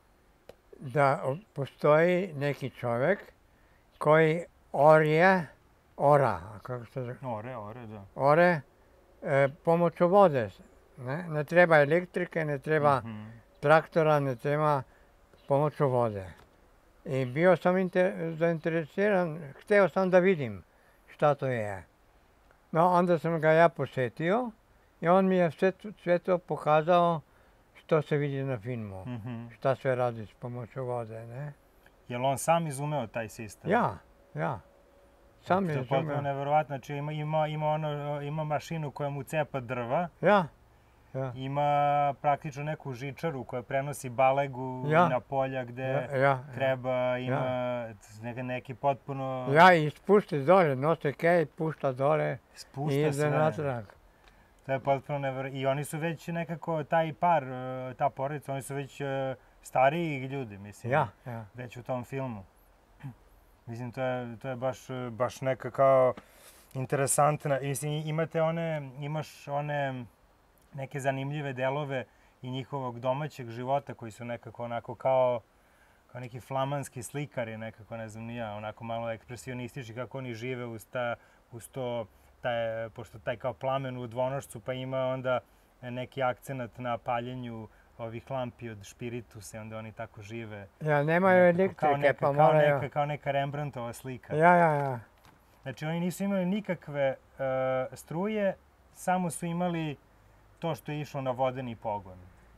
da o- postoji neki čovjek koji orje, ora, kako se zove, Ore, ore, da. ore e, pomoću vode. Ne? ne treba elektrike, ne treba Mhm. traktora, ne treba pomoću vode. I bio sam inter, zainteresiran, htio sam da vidim šta to je. No, onda sam ga ja posjetio i on mi je sve, to- sve to pokazao što se vidi na filmu. Mhm. Šta sve radi s pomoću vode, ne? Jel on sam izumeo taj sistem? Ja, ja. Sam To je je potpuno razumeo. neverovatno, znači ima, ima, ima, ono, ima mašinu koja mu cepa drva, Ja, ja, ima praktično neku žičaru koja prenosi balegu Ja. na polja gde ja, ja. treba, ima neke, neki potpuno... Ja, i spusti dole, nosi kej, pušta dole Spušta i ide sve. natrag. To je potpuno nevjerojatno. I oni su već nekako, taj par, e, ta porodica, oni su već e, stariji ljudi, mislim. Ja, ja. Već u tom filmu. Mislim, to je, to je baš, e, baš neka kao interesantna. I mislim, imate one, imaš one neke zanimljive delove i njihovog domaćeg života koji su nekako onako kao, kao neki flamanski slikari, nekako, ne znam ni ja, onako malo ekspresionistički kako oni žive uz, ta, uz to, taj, pošto taj kao plamen u dvonošcu, pa ima onda neki akcenat na paljenju ovih lampi od špiritusa, onda oni tako žive. Ja, nemaju Nekako kao elektrike, neka, pa kao moraju... neka, kao neka Rembrandtova slika. Ja, ja, ja. Znači oni nisu imali nikakve e, struje, samo su imali to što je išlo na vodeni pogon.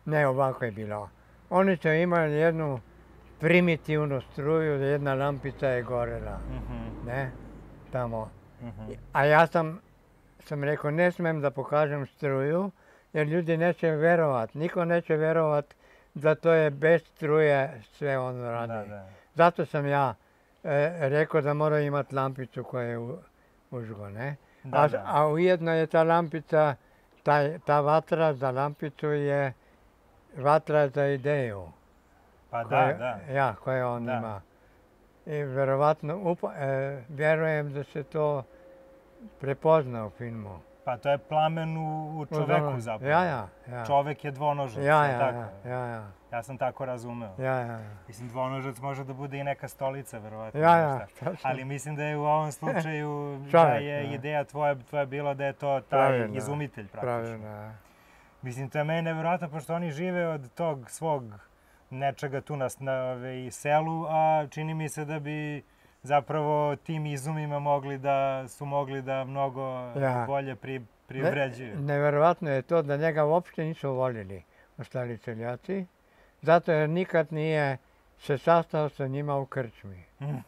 Ne, ovako je bilo. Oni su imali jednu primitivnu struju, jedna lampica je gorela, Mhm, ne, tamo. mhm. A ja sam, sam rekao, ne smem da pokažem struju, jer ljudi neće verovat, niko neće verovat da to je bez struje sve on radi. Da, da. Zato sam ja e, rekao da mora imati lampicu koja je u, užgo, ne. Da, A, da. a ujedno je ta lampica, taj, ta vatra za lampicu je vatra za ideju. Pa da, koje- da. Ja, koje on Da. ima. I verovatno, upa, e, vjerujem da se to prepozna u filmu. Pa to je plamen u, u čoveku zapravo. Ja, ja, ja. Čovek je dvonožac, Ja, jel ja, tako? ja, ja, ja, Ja sam tako razumeo. ja, ja, ja. Mislim, dvonožac može da bude i neka stolica, verovatno. Ja, ili ja, šta. tačno. Ali mislim da je u ovom slučaju da Čovek, je ja. ideja tvoja, tvoja bila da je to taj Pravilno, izumitelj praktično. Pravilno, ja. Mislim, to je meni nevjerojatno, pošto oni žive od tog svog nečega tu na, na ovaj, selu, a čini mi se da bi zapravo tim izumima mogli da, su mogli da mnogo Ja. bolje pri, privređuju. Ne, neverovatno je to da njega uopšte nisu voljeli ostali seljaci, zato jer nikad nije se sastao sa njima u krčmi.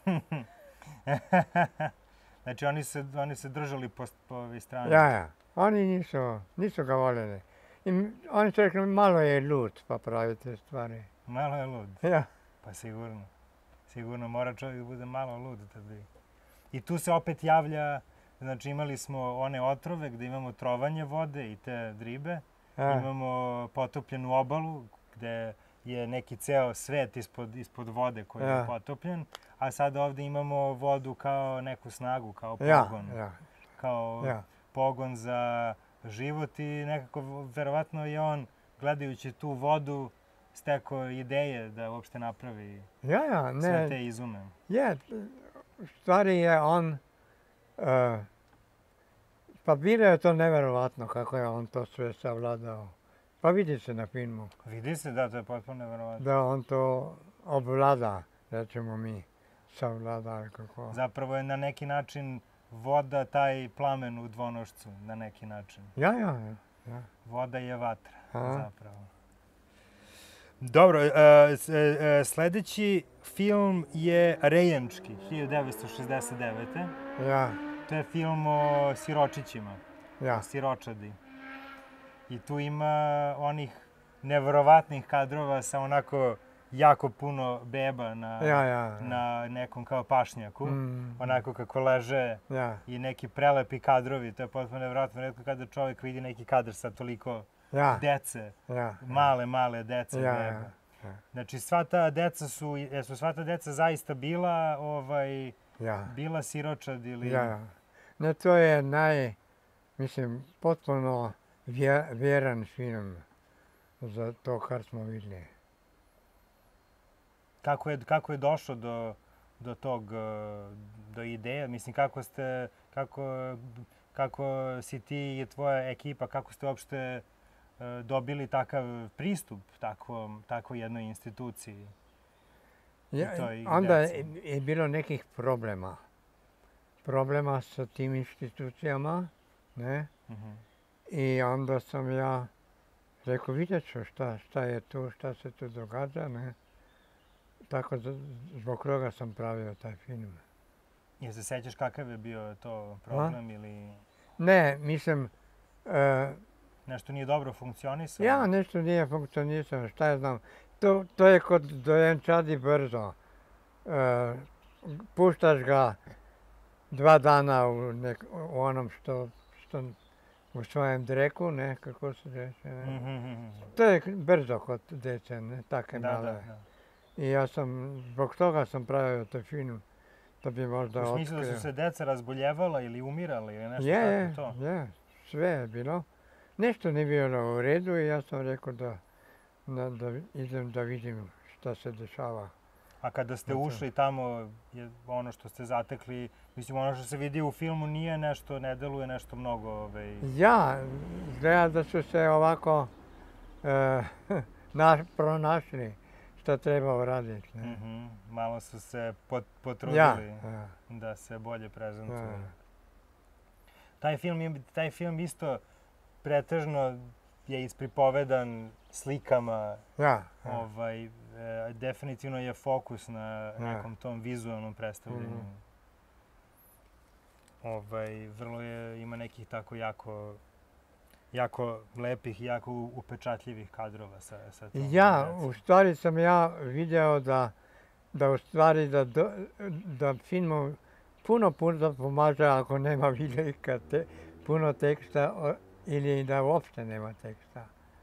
Znači, oni se, oni se držali po, po ovoj strani. Ja, ja. Oni nisu, nisu ga voljeli. I m- oni su rekli, malo je lud pa pravi te stvari. Malo je lud. Ja, Pa sigurno. Sigurno mora čovjek da bude malo lud da bi... I tu se opet javlja, znači imali smo one otrove gdje imamo trovanje vode i te dribe. ja, Imamo potopljenu obalu gdje je neki ceo svet ispod, ispod vode koji je Ja. potopljen. A sad ovdje imamo vodu kao neku snagu, kao ja, pogon. ja, Kao ja. pogon za život i nekako verovatno je on gledajući tu vodu stekao ideje da uopšte napravi Ja, ja, sve ne, te izume. je, u stvari je on, e, pa bilo je to neverovatno kako je on to sve savladao. Pa vidi se na filmu Vidi se da to je potpuno neverovatno. da on to obvlada, rećemo mi, savlada ili kako. Zapravo je na neki način voda taj plamen u dvonošcu, na neki način. Ja, ja, ja. Voda je vatra, Aha. zapravo. Dobro, e, s- e, sledeći film je Rejenčki, hiljadu devetsto šezdeset devete. Ja, To je film o siročićima, ja, o siročadi. I tu ima onih neverovatnih kadrova sa onako jako puno beba na, ja, ja. na nekom kao pašnjaku. Mm, Onako kako leže ja, i neki prelepi kadrovi. To je potpuno nevjerojatno. Retko kada čovjek vidi neki kadar sa toliko ja, dece, ja. male, male dece Ja, beba. ja, ja. Znači sva ta deca su, jesu sva ta deca zaista bila, ovaj, Ja, bila siročad ili... ja, ja. Ne, to je naj, mislim, potpuno vje, vjeran film za to kar smo vidjeli. Kako je, kako je došlo do, do tog, eh, do ideje? Mislim, kako ste, kako, kako si ti i tvoja ekipa, kako ste uopšte eh, dobili takav pristup takvom, takvoj jednoj instituciji? Ja, to i onda deci. je, je bilo nekih problema. Problema sa tim institucijama, ne? Mhm. I onda sam ja rekao, vidjet ću šta, šta je tu, šta se tu događa, ne? Tako z- zbog toga sam pravio taj film. Jel se sećaš kakav je bio to problem ili Ne, mislim, e, nešto nije dobro funkcionisalo? ja nešto nije funkcionisalo, šta ja znam. To, to je kod dojenčadi brzo. E, puštaš ga dva dana u, nek, u onom što, što u svojem dreku, ne, kako se reče. Ne. Mhm, mhm. To je brzo kod dece, ne, take Da, male. da, da. I ja sam, zbog toga sam pravio taj film, da bi možda U smislu da otkrio. su se deca razboljevala ili umirala ili nešto Je, tako to? je, sve je bilo. Nešto nije bilo u redu i ja sam rekao da, da, da idem da vidim šta se dešava. A kada ste Zato. ušli tamo, je ono što ste zatekli, mislim ono što se vidi u filmu nije nešto, ne deluje nešto mnogo, ovaj, Ja, gleda da su se ovako e, naš, pronašli šta treba uraditi. Ne? mhm, malo su se pot, Ja, potrudili ja, da se bolje prezentuju. ja. Taj film, je- taj film isto pretežno je ispripovedan slikama. Ja. ja. Ovaj, e, definitivno je fokus na Ja. nekom tom vizualnom predstavljanju. Mhm. Ovaj, vrlo je, ima nekih tako jako, jako lepih i jako upečatljivih kadrova sa, sa tom Ja, generacijom. u stvari sam ja video da, da u stvari da, do- da filmu puno puno pomaže ako nema videjka, te, puno teksta o- ili da uopšte nema teksta.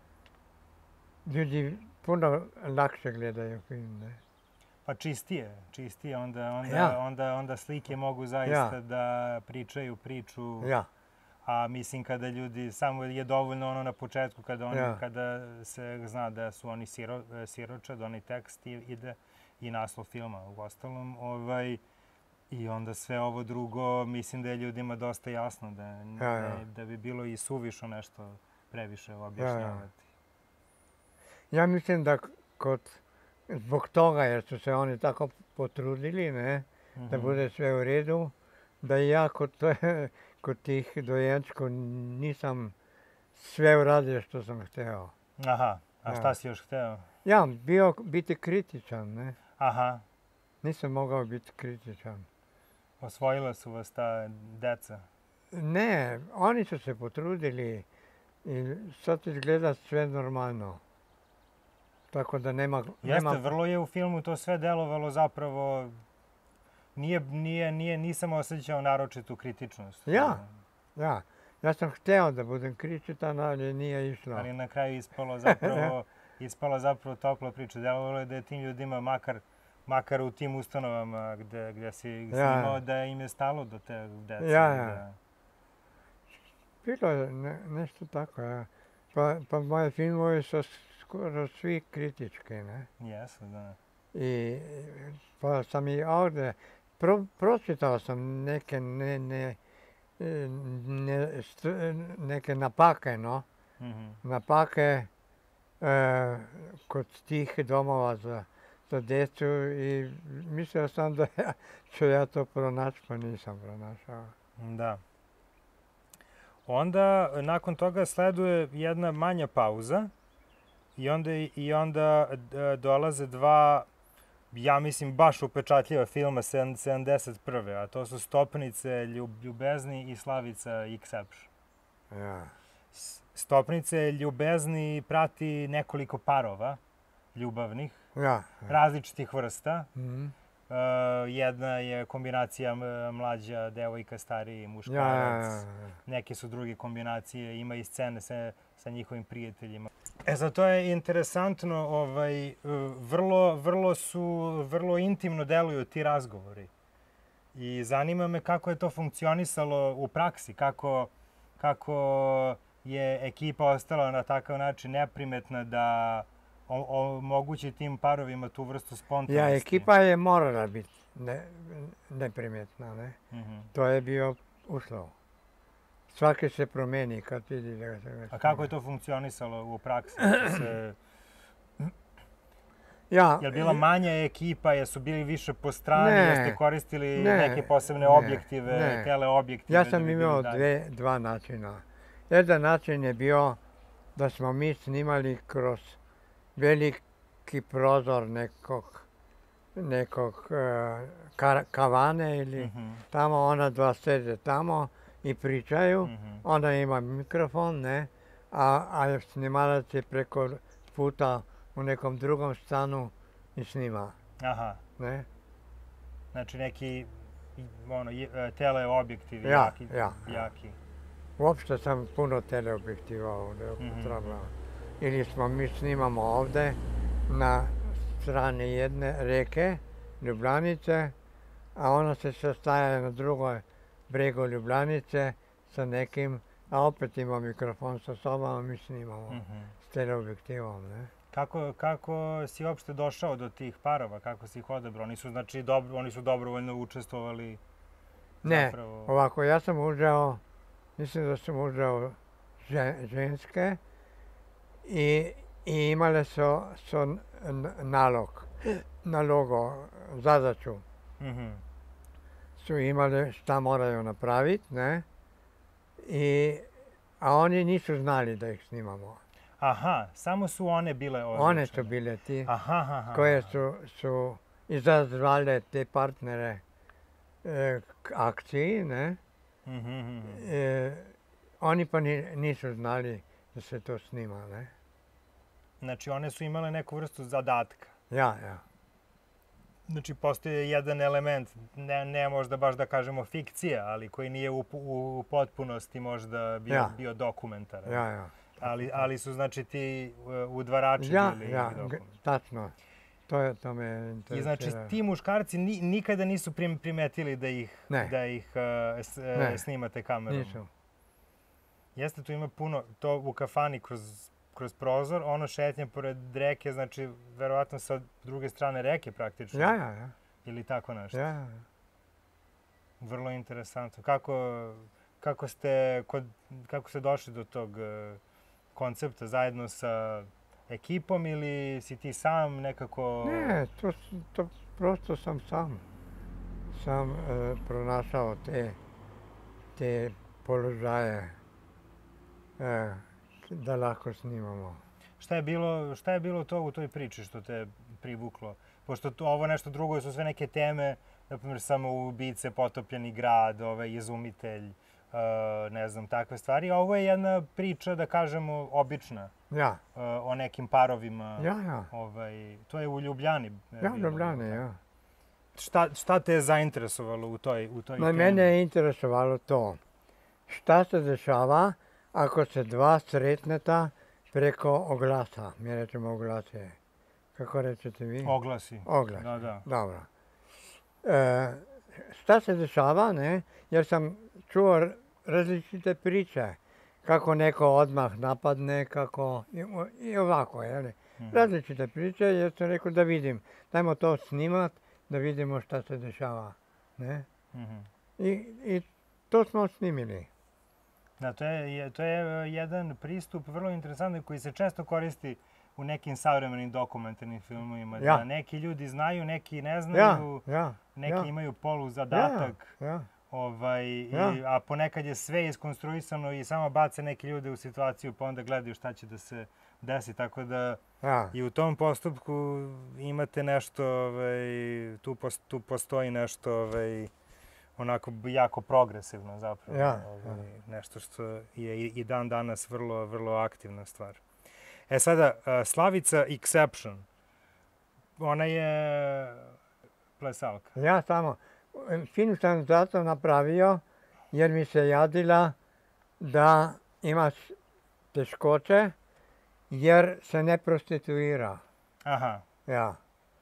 Ljudi puno lakše gledaju film, ne? Pa čistije, čistije, onda, onda, Ja. onda, onda slike mogu zaista da pričaju priču. Ja, A mislim kada ljudi, samo je dovoljno ono na početku kada, oni, Ja. kada se zna da su oni siro, siročad, onaj tekst i, ide i naslov filma u ostalom. Ovaj, I onda sve ovo drugo, mislim da je ljudima dosta jasno, da, Ja, ja. da, da bi bilo i suvišno nešto previše objašnjavati. ja mislim da kod, zbog toga jer su se oni tako potrudili, ne, da Mhm. bude sve u redu, da i ja kod, to- kod tih dojenčkov nisam sve uradio što sam hteo. Aha, a Ja. šta si još hteo? Ja, bio biti kritičan, ne. Aha, Nisam mogao biti kritičan. osvojila su vas ta deca. Ne, oni su se potrudili i sad izgleda sve normalno. Tako da nema... Jeste, nema vrlo je u filmu to sve delovalo zapravo, nije, nije, nije, nisam osjećao naročitu kritičnost. Ja. Ja, ja sam hteo da budem kritičan, ali nije išlo. Ali na kraju ispalo zapravo, ispala zapravo topla priča. Delovalo je da je tim ljudima, makar, makar u tim ustanovama gde, gde si snimao, da im je stalo do te dece. Ja, ja. Da, Bilo je ne, nešto tako, ja. Pa, pa moje filmove su skoro svi kritički, ne. jesu, da. I pa sam i ovdje, pro, pročitao sam neke, ne, ne, ne, st- neke napake, no. Mhm. Napake e, kod tih domova za, za djecu i mislio sam da ja, ću ja to pronaći, pa nisam pronašao. Da. Onda, nakon toga sleduje jedna manja pauza i onda, i onda e, dolaze dva, ja mislim, baš upečatljiva filma sedamdeset prve. A to su Stopnice, Ljub, Ljubezni i Slavica Exception. Ja. S- Stopnice ljubezni prati nekoliko parova ljubavnih, Ja. različitih vrsta. Mhm. E, jedna je kombinacija m- mlađa devojka, stariji Ja, muškarac. ja, ja. Neke su druge kombinacije, ima i scene sa, sa njihovim prijateljima. E sad, to je interesantno, ovaj, e, vrlo, vrlo su, vrlo intimno deluju ti razgovori. I zanima me kako je to funkcionisalo u praksi, kako, kako je ekipa ostala na takav način neprimetna da o- omogući tim parovima tu vrstu spontanosti. Ja, ekipa je morala biti ne, neprimjetna, ne. Mhm. To je bio uslov. Svaki se promeni kad vidi da ga se već A kako je snima. to funkcionisalo u praksi? Jesu se, Ja, je li bila manja ekipa, jesu bili više po strani, Ne, jeste koristili ne, neke posebne ne, objektive, ne. teleobjektive? ja da sam bi bili imao dalje? dve, dva načina. Jedan način je bio da smo mi snimali kroz veliki prozor nekog, nekog e, kar- kavane ili Mhm, tamo ona dva sede tamo i pričaju. mhm. Ona ima mikrofon, ne, a, a snimalac je preko puta u nekom drugom stanu i snima, Aha, ne. znači neki i- ono, je- e, teleobjektivi Ja, jaki. ja, ja. jaki. Uopšte sam puno teleobjektiva ovdje Mhm. upotrebljavao. Ili smo mi snimamo ovdje na strani jedne reke, Ljubljanice, a ona se sastaje na drugoj bregu Ljubljanice sa nekim, a opet ima mikrofon sa sobom, a mi snimamo Mhm. s teleobjektivom, ne. Kako, kako si uopšte došao do tih parova? Kako si ih odabrao? Oni su, znači, dobro, oni su dobrovoljno učestvovali Ne, zapravo? ovako, ja sam uzeo, mislim da sam uzeo žen- ženske i, i imale su, su n- nalog, nalogo, zadaću. Mhm. Su imale šta moraju napraviti, ne? I, a oni nisu znali da ih snimamo. Aha, samo su one bile ozvučene. One su bile ti Aha, aha, aha. koje su, su izazvale te partnere e, k akciji, ne? Mhm, mhm. E, oni pa ni, nisu znali da se to snima, ne? Znači, one su imale neku vrstu zadatka. Ja, ja. Znači, postoji jedan element, ne, ne možda baš da kažemo fikcija, ali koji nije u, u potpunosti možda bio, Ja. bio dokumentaran. Ja, ja. Ali, ali su, znači, ti uh, udvarači Ja, bili ja, g- dokumentaran. tačno. To je, to me I interesira. znači, ti muškarci ni, nikada nisu prim, primetili da ih, Ne. da ih uh, s, uh, Ne. snimate kamerom. Nisu. Jeste, tu ima puno, to u kafani kroz, kroz prozor, ono šetnje pored reke, znači, verovatno sa druge strane reke praktično. Ja, ja, ja. Ili tako nešto. Ja, ja. Vrlo interesantno. Kako, kako, ste, kod, kako ste došli do tog uh, koncepta zajedno sa ekipom ili si ti sam nekako... Ne, to, s- to prosto sam sam. Sam e, pronašao te, te položaje e, da lako snimamo. Šta je bilo, šta je bilo to u toj priči što te privuklo? Pošto to, ovo nešto drugo su sve neke teme, na primjer samoubice, potopljeni grad, ovaj, izumitelj, uh, ne znam, takve stvari. A ovo je jedna priča, da kažemo, obična, Ja, uh, o nekim parovima. ja, ja. Ovaj, to je u Ljubljani. e, Ja, bilo. Ljubljane, ja. Šta, šta te je zainteresovalo u toj, u toj Ma temi? mene je interesovalo to. Šta se dešava ako se dva sretneta preko oglasa? Mi rečemo oglase. Kako rečete vi? Oglasi. Oglas. Da, da. Dobro. E, šta se dešava, ne? Jer sam čuo r- različite priče. Kako neko odmah napadne, kako... I, i ovako, jel? Mhm. Različite priče, jer sam rekao da vidim. Dajmo to snimat, da vidimo šta se dešava. Ne? Mhm. I, i to smo snimili. Da, to je, je- to je e, jedan pristup vrlo interesantan koji se često koristi u nekim savremenim dokumentarnim filmovima. Ja. Da neki ljudi znaju, neki ne Ja, znaju, ja, neki ja. imaju polu zadatak. Ja, Ovaj, i, Ja. a ponekad je sve iskonstruisano i samo bace neke ljude u situaciju pa onda gledaju šta će da se desi. Tako da ja. i u tom postupku imate nešto, ovaj, tu, pos, tu postoji nešto ovaj, onako jako progresivno zapravo. Ja, Ovaj, nešto što je i, i dan danas vrlo, vrlo aktivna stvar. E sada, a, Slavica Exception, ona je plesalka. Ja samo, film sam zato napravio jer mi se jadila da ima s- teškoće jer se ne prostituira. Aha, Ja.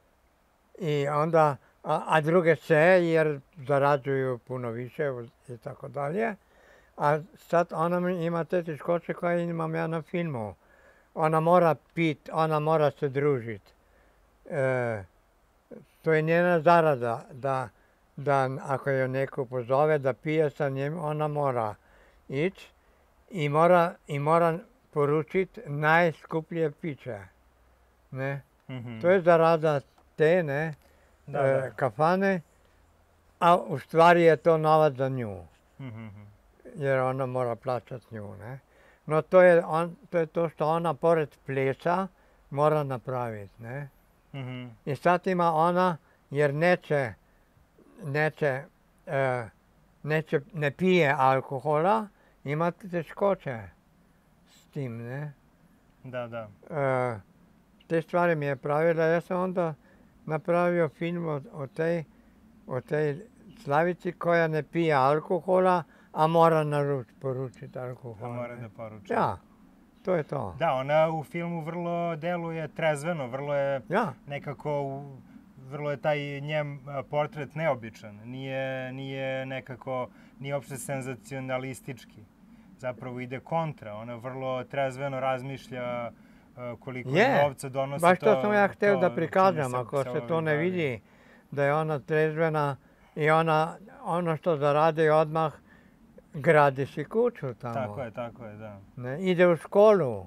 I onda, a, a druge se jer zarađuju puno više i tako dalje. A sad ona mi ima te teškoće koje imam ja na filmu. Ona mora pit, ona mora se družit. E, to je njena zarada da, da ako je neko pozove da pije sa njim, ona mora ići i mora, i mora poručiti najskuplje piće. Ne? mhm. To je zarada te, ne, Da, e, da. kafane, a u stvari je to novac za nju, Mhm, mhm. jer ona mora plaćati nju, ne. No to je, on, to je to što ona pored plesa mora napraviti, ne. Mhm. I sad ima ona, jer neće, neće, e, neće, ne pije alkohola, ima teškoće s tim, ne. Da, da. E, te stvari mi je pravila, ja sam onda napravio film o, o tej, o tej Slavici koja ne pije alkohola, a mora naruč, poručiti alkohol. A mora ne. da poruči. Ja, to je to. Da, ona u filmu vrlo deluje trezveno, vrlo je Ja, nekako, u- vrlo je taj njem a, portret neobičan. Nije, nije nekako, nije uopšte senzacionalistički. Zapravo ide kontra. Ona vrlo trezveno razmišlja a, koliko Je, novca donosi baš to to. sam ja htio to da čime prikažem, se- ako se ovi to ne bavi. vidi, da je ona trezvena i ona, ono što zaradi odmah, gradi si kuću tamo. Tako je, tako je, da. Ne, ide u školu.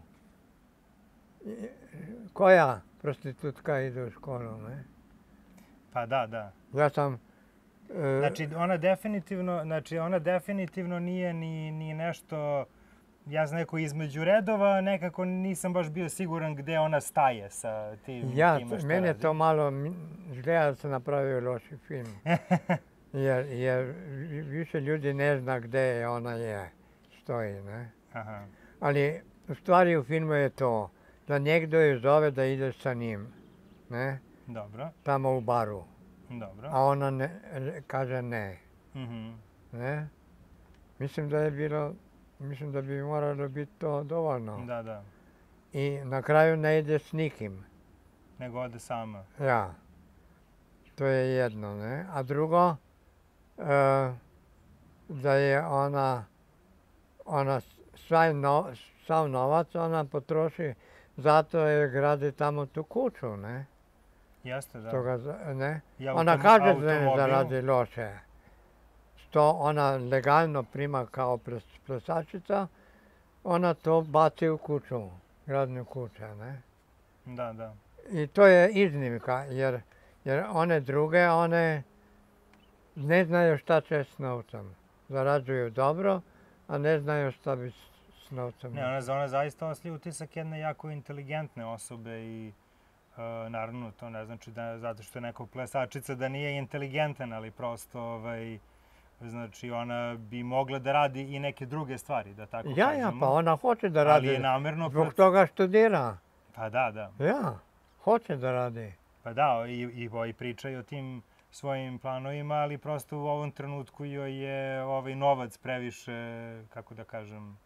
I- Koja prostitutka ide u školu, ne? Pa da, da. Ja sam... e, Znači, ona definitivno, znači, ona definitivno nije ni, ni nešto ja sam neko između redova, nekako nisam baš bio siguran gde ona staje sa tim Ja, time što mene radi. to malo izgleda da sam napravio loši film. Jer, jer više ljudi ne zna gde ona je, stoji, ne? Aha. Ali u stvari u filmu je to, da njegdo je zove da ide sa njim, ne? Dobro, Tamo u baru. dobro. A ona ne, kaže ne, Mhm. ne? Mislim da je bilo, mislim da bi moralo biti to dovoljno. Da, da. I na kraju ne ide s nikim. Nego ode sama. Ja. To je jedno, ne? A drugo, e, da je ona, ona sav, no, sav novac ona potroši zato je gradi tamo tu kuću, ne? Jeste, da. Toga, ne? I Ona autom- kaže da ne automobil. zaradi loše. Što ona legalno prima kao ples- plesačica, ona to baci u kuću, gradnju kuće, ne? Da, da. I to je iznimka, jer, jer one druge, one ne znaju šta će s novcem. Zarađuju dobro, a ne znaju šta bi s, s novcem. Ne, ona, ona zaista ostavlja utisak jedne jako inteligentne osobe i e, naravno to ne znači da zato što je neko plesačica da nije inteligentan, ali prosto ovaj, znači ona bi mogla da radi i neke druge stvari, da tako Ja, kažemo. ja, pa ona hoće da Ali radi. je namerno... Zbog pred- toga studira. Pa da, da. Ja, hoće da radi. Pa da, i, i, i pričaju o tim svojim planovima, ali prosto u ovom trenutku joj je ovaj novac previše, kako da kažem,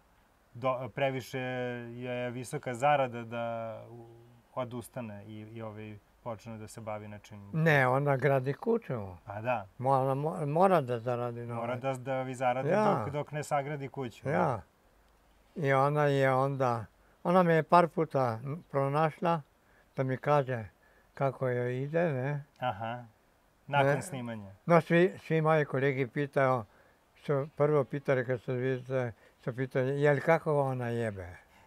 do, previše je visoka zarada da u- odustane i, i ovaj počne da se bavi nečim. Ne, ona gradi kuću. Pa da, Mora, mo- mora da zaradi novac. mora da, da vi zaradi Ja. dok, dok ne sagradi kuću. Ja. I ona je onda, ona me je par puta m- pronašla da mi kaže kako joj ide, ne? Aha, nakon Ne. snimanja. No, svi, svi moji kolegi pitaju, su prvo pitali kad su vidjeli, su pitali, je li kako ona jebe?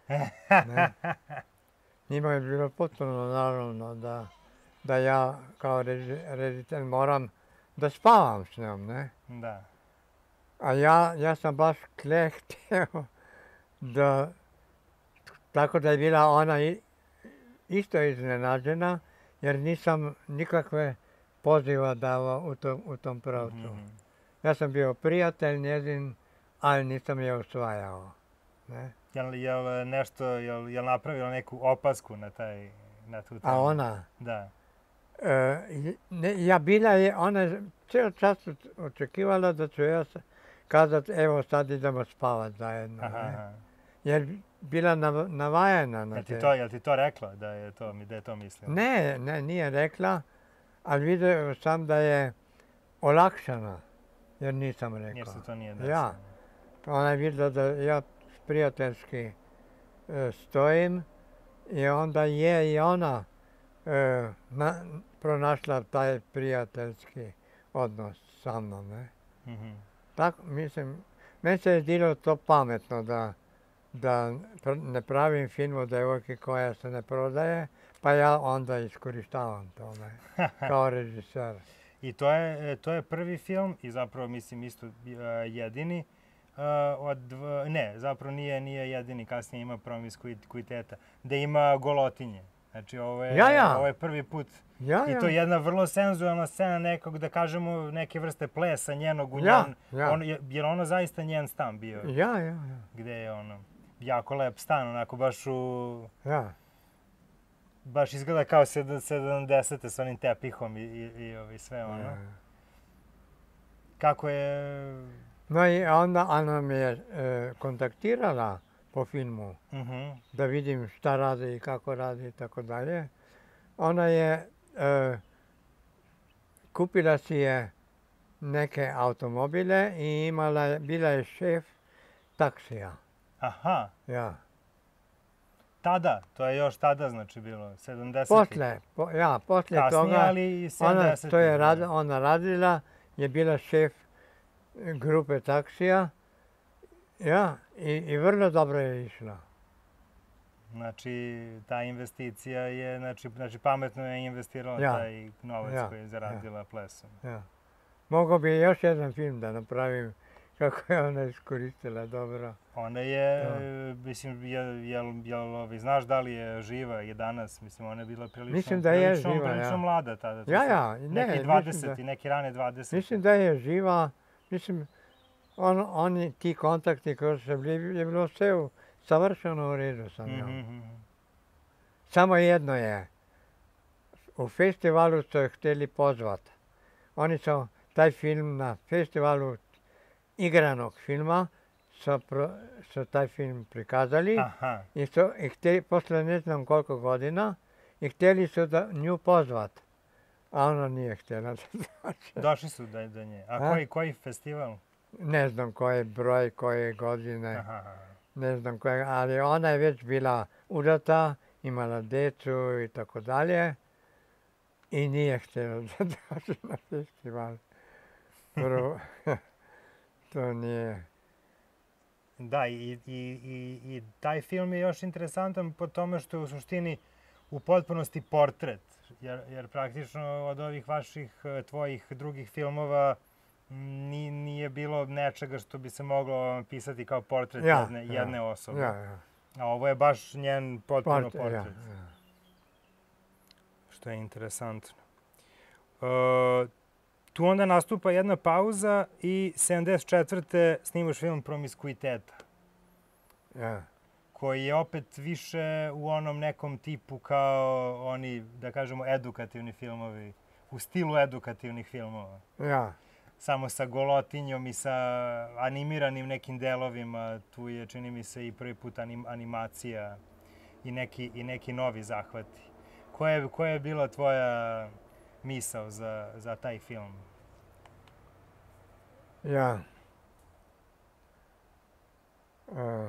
Ne? Njima je bilo potpuno naravno da, da ja kao reži- reditelj moram da spavam s njom, ne? Da. A ja, ja sam baš kle htio da, tako da je bila ona i- isto iznenađena, jer nisam nikakve poziva davao u tom, u tom pravcu. Mhm. Ja sam bio prijatelj njezin, ali nisam je usvajao. Ne? Jel, jel nešto, jel, jel napravila neku opasku na taj, na tu temu? A ona, Da. e, i- ne, ja bila je, ona je cijel čas oč- očekivala da ću ja s- kazat, evo sad idemo spavat zajedno. Aha, Ne? aha. Jer bila nav, navajena na Jel ti, te. to, jel ti to rekla da je to, da je to mislila? Ne, ne, nije rekla, ali vidio sam da je olakšana, jer nisam rekao. Jer se to nije desilo. Ja. Ona je vidjela da ja prijateljski e, stojim i onda je i ona e, na, pronašla taj prijateljski odnos sa mnom. Ne? Mhm. Tako, mislim, meni se je zdilo to pametno da, da pr- ne pravim film o devojki koja se ne prodaje, pa ja onda iskorištavam to ne, kao režiser. I to je, e, to je prvi film i zapravo mislim isto e, jedini e, od dv- ne, zapravo nije nije jedini, kasnije ima promiskuiteta, da ima golotinje. Znači ovo je, Ja, ja. ovo je prvi put Ja, i ja. to je jedna vrlo senzualna scena nekog, da kažemo, neke vrste plesa njenog u Ja, njen, ja. on, je, je ono zaista njen stan bio, Ja, ja, ja. gde je ono, jako lep stan, onako baš u, ja. baš izgleda kao sedam- sedamdesete s onim tepihom i, i, i ovi sve ono. ja. Kako je... No i onda ona me je e, kontaktirala po filmu Mhm. da vidim šta radi i kako radi i tako dalje. Ona je, e, kupila si je neke automobile i imala je, bila je šef taksija. Aha, Ja. tada, to je još tada znači bilo, sedamdesetih. Posle, po, ja, posle Kasnije, toga, ali i ona sedamdesetih. to je da. rad, ona radila, je bila šef e, grupe taksija. Ja, i, i vrlo dobro je išla. Znači, ta investicija je, znači, znači pametno je investirala Ja. taj novac Ja, koji je zaradila plesom. Ja. Mogao bi još jedan film da napravim kako je ona iskoristila dobro. Ona je, mislim, jel, jel, jel, znaš da li je živa i danas? Mislim, ona je bila prilično, Mislim da je prilično, živa, prilično ja. mlada tada. Ja, ja, ne, neki mislim dvadeseti, da- neki rane dvadeseti. Mislim da je živa, mislim, on, oni, ti kontakti koji su bili, je bilo sve u, savršeno u redu sa njom. Mhm, mhm. Samo jedno je, u festivalu su je htjeli pozvati. Oni su taj film na festivalu igranog filma su, pro, su taj film prikazali Aha, i su i htjeli, posle ne znam koliko godina, i htjeli su da nju pozvat. A ona nije htjela da dođe. došli su do, do nje. A, A? koji, koji festival? Ne znam koji broj, koje godine, Aha, aha. ne znam koje, ali ona je već bila udata, imala djecu i tako dalje. I nije htjela da dođe na festival. Prvo, to nije. Da, i, i, i, i taj film je još interesantan po tome što je u suštini u potpunosti portret. Jer, jer praktično od ovih vaših, eh, tvojih drugih filmova ni, nije bilo nečega što bi se moglo pisati kao portret Ja, jedne, ja, jedne osobe. Ja, ja. A ovo je baš njen potpuno Portret, portret. ja, ja. Što je interesantno. E, tu onda nastupa jedna pauza i sedamdeset četvrte snimaš film Promiskuiteta, Ja. koji je opet više u onom nekom tipu kao oni, da kažemo, edukativni filmovi, u stilu edukativnih filmova. Ja. Samo sa golotinjom i sa animiranim nekim delovima. Tu je, čini mi se, i prvi put anim, animacija i neki, i neki novi zahvati. Koja je, koja je bila tvoja misao za, za taj film? Ja. E,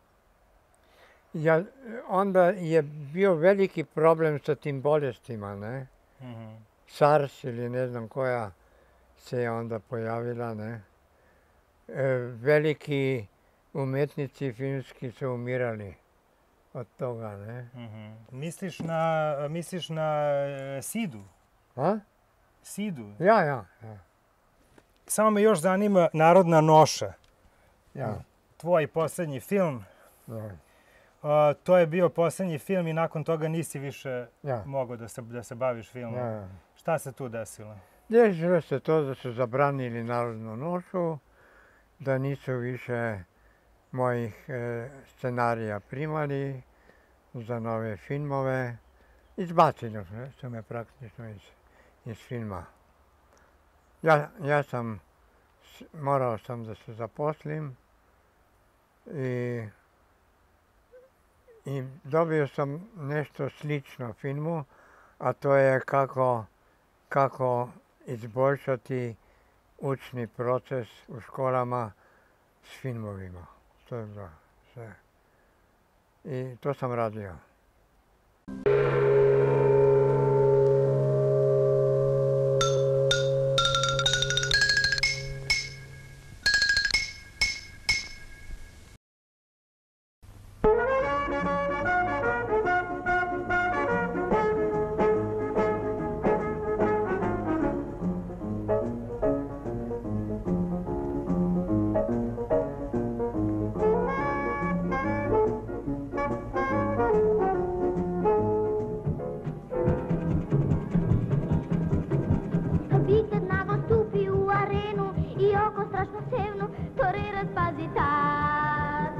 ja, onda je bio veliki problem sa tim bolestima, ne? Mhm. SARS ili ne znam koja se je onda pojavila, ne? E, veliki umetnici filmski su umirali od toga, ne? Mhm. Misliš na, misliš na e, Sidu? A? Sidu? Ja, ja, ja. Samo me još zanima Narodna noša. Ja. Tvoj posljednji film. Ja. A, to je bio posljednji film i nakon toga nisi više Ja. mogao da se, da se baviš filmom. Ja. Šta se tu desilo? Desilo se to da su zabranili Narodnu nošu, da nisu više mojih e, scenarija primali za nove filmove. Izbacili su me praktično iz, iz filma. Ja, ja sam, s- morao sam da se zaposlim i, i dobio sam nešto slično filmu, a to je kako, kako izboljšati učni proces u školama s filmovima. To je bilo sve. I to sam radio. Vikend naglo stupi u arenu i oko strašno sevno torera spazi tad.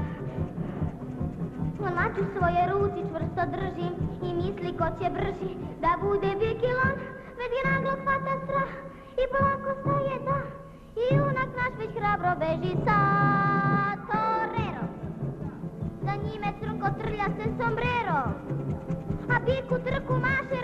Mač u svoje ruci čvrsto držim i misli ko će brži da bude bikilon, već ga naglo hvata strah i polako staje da i junak naš već hrabro beži sa torero. Za njime crnko trlja se sombrero, a biku trku maše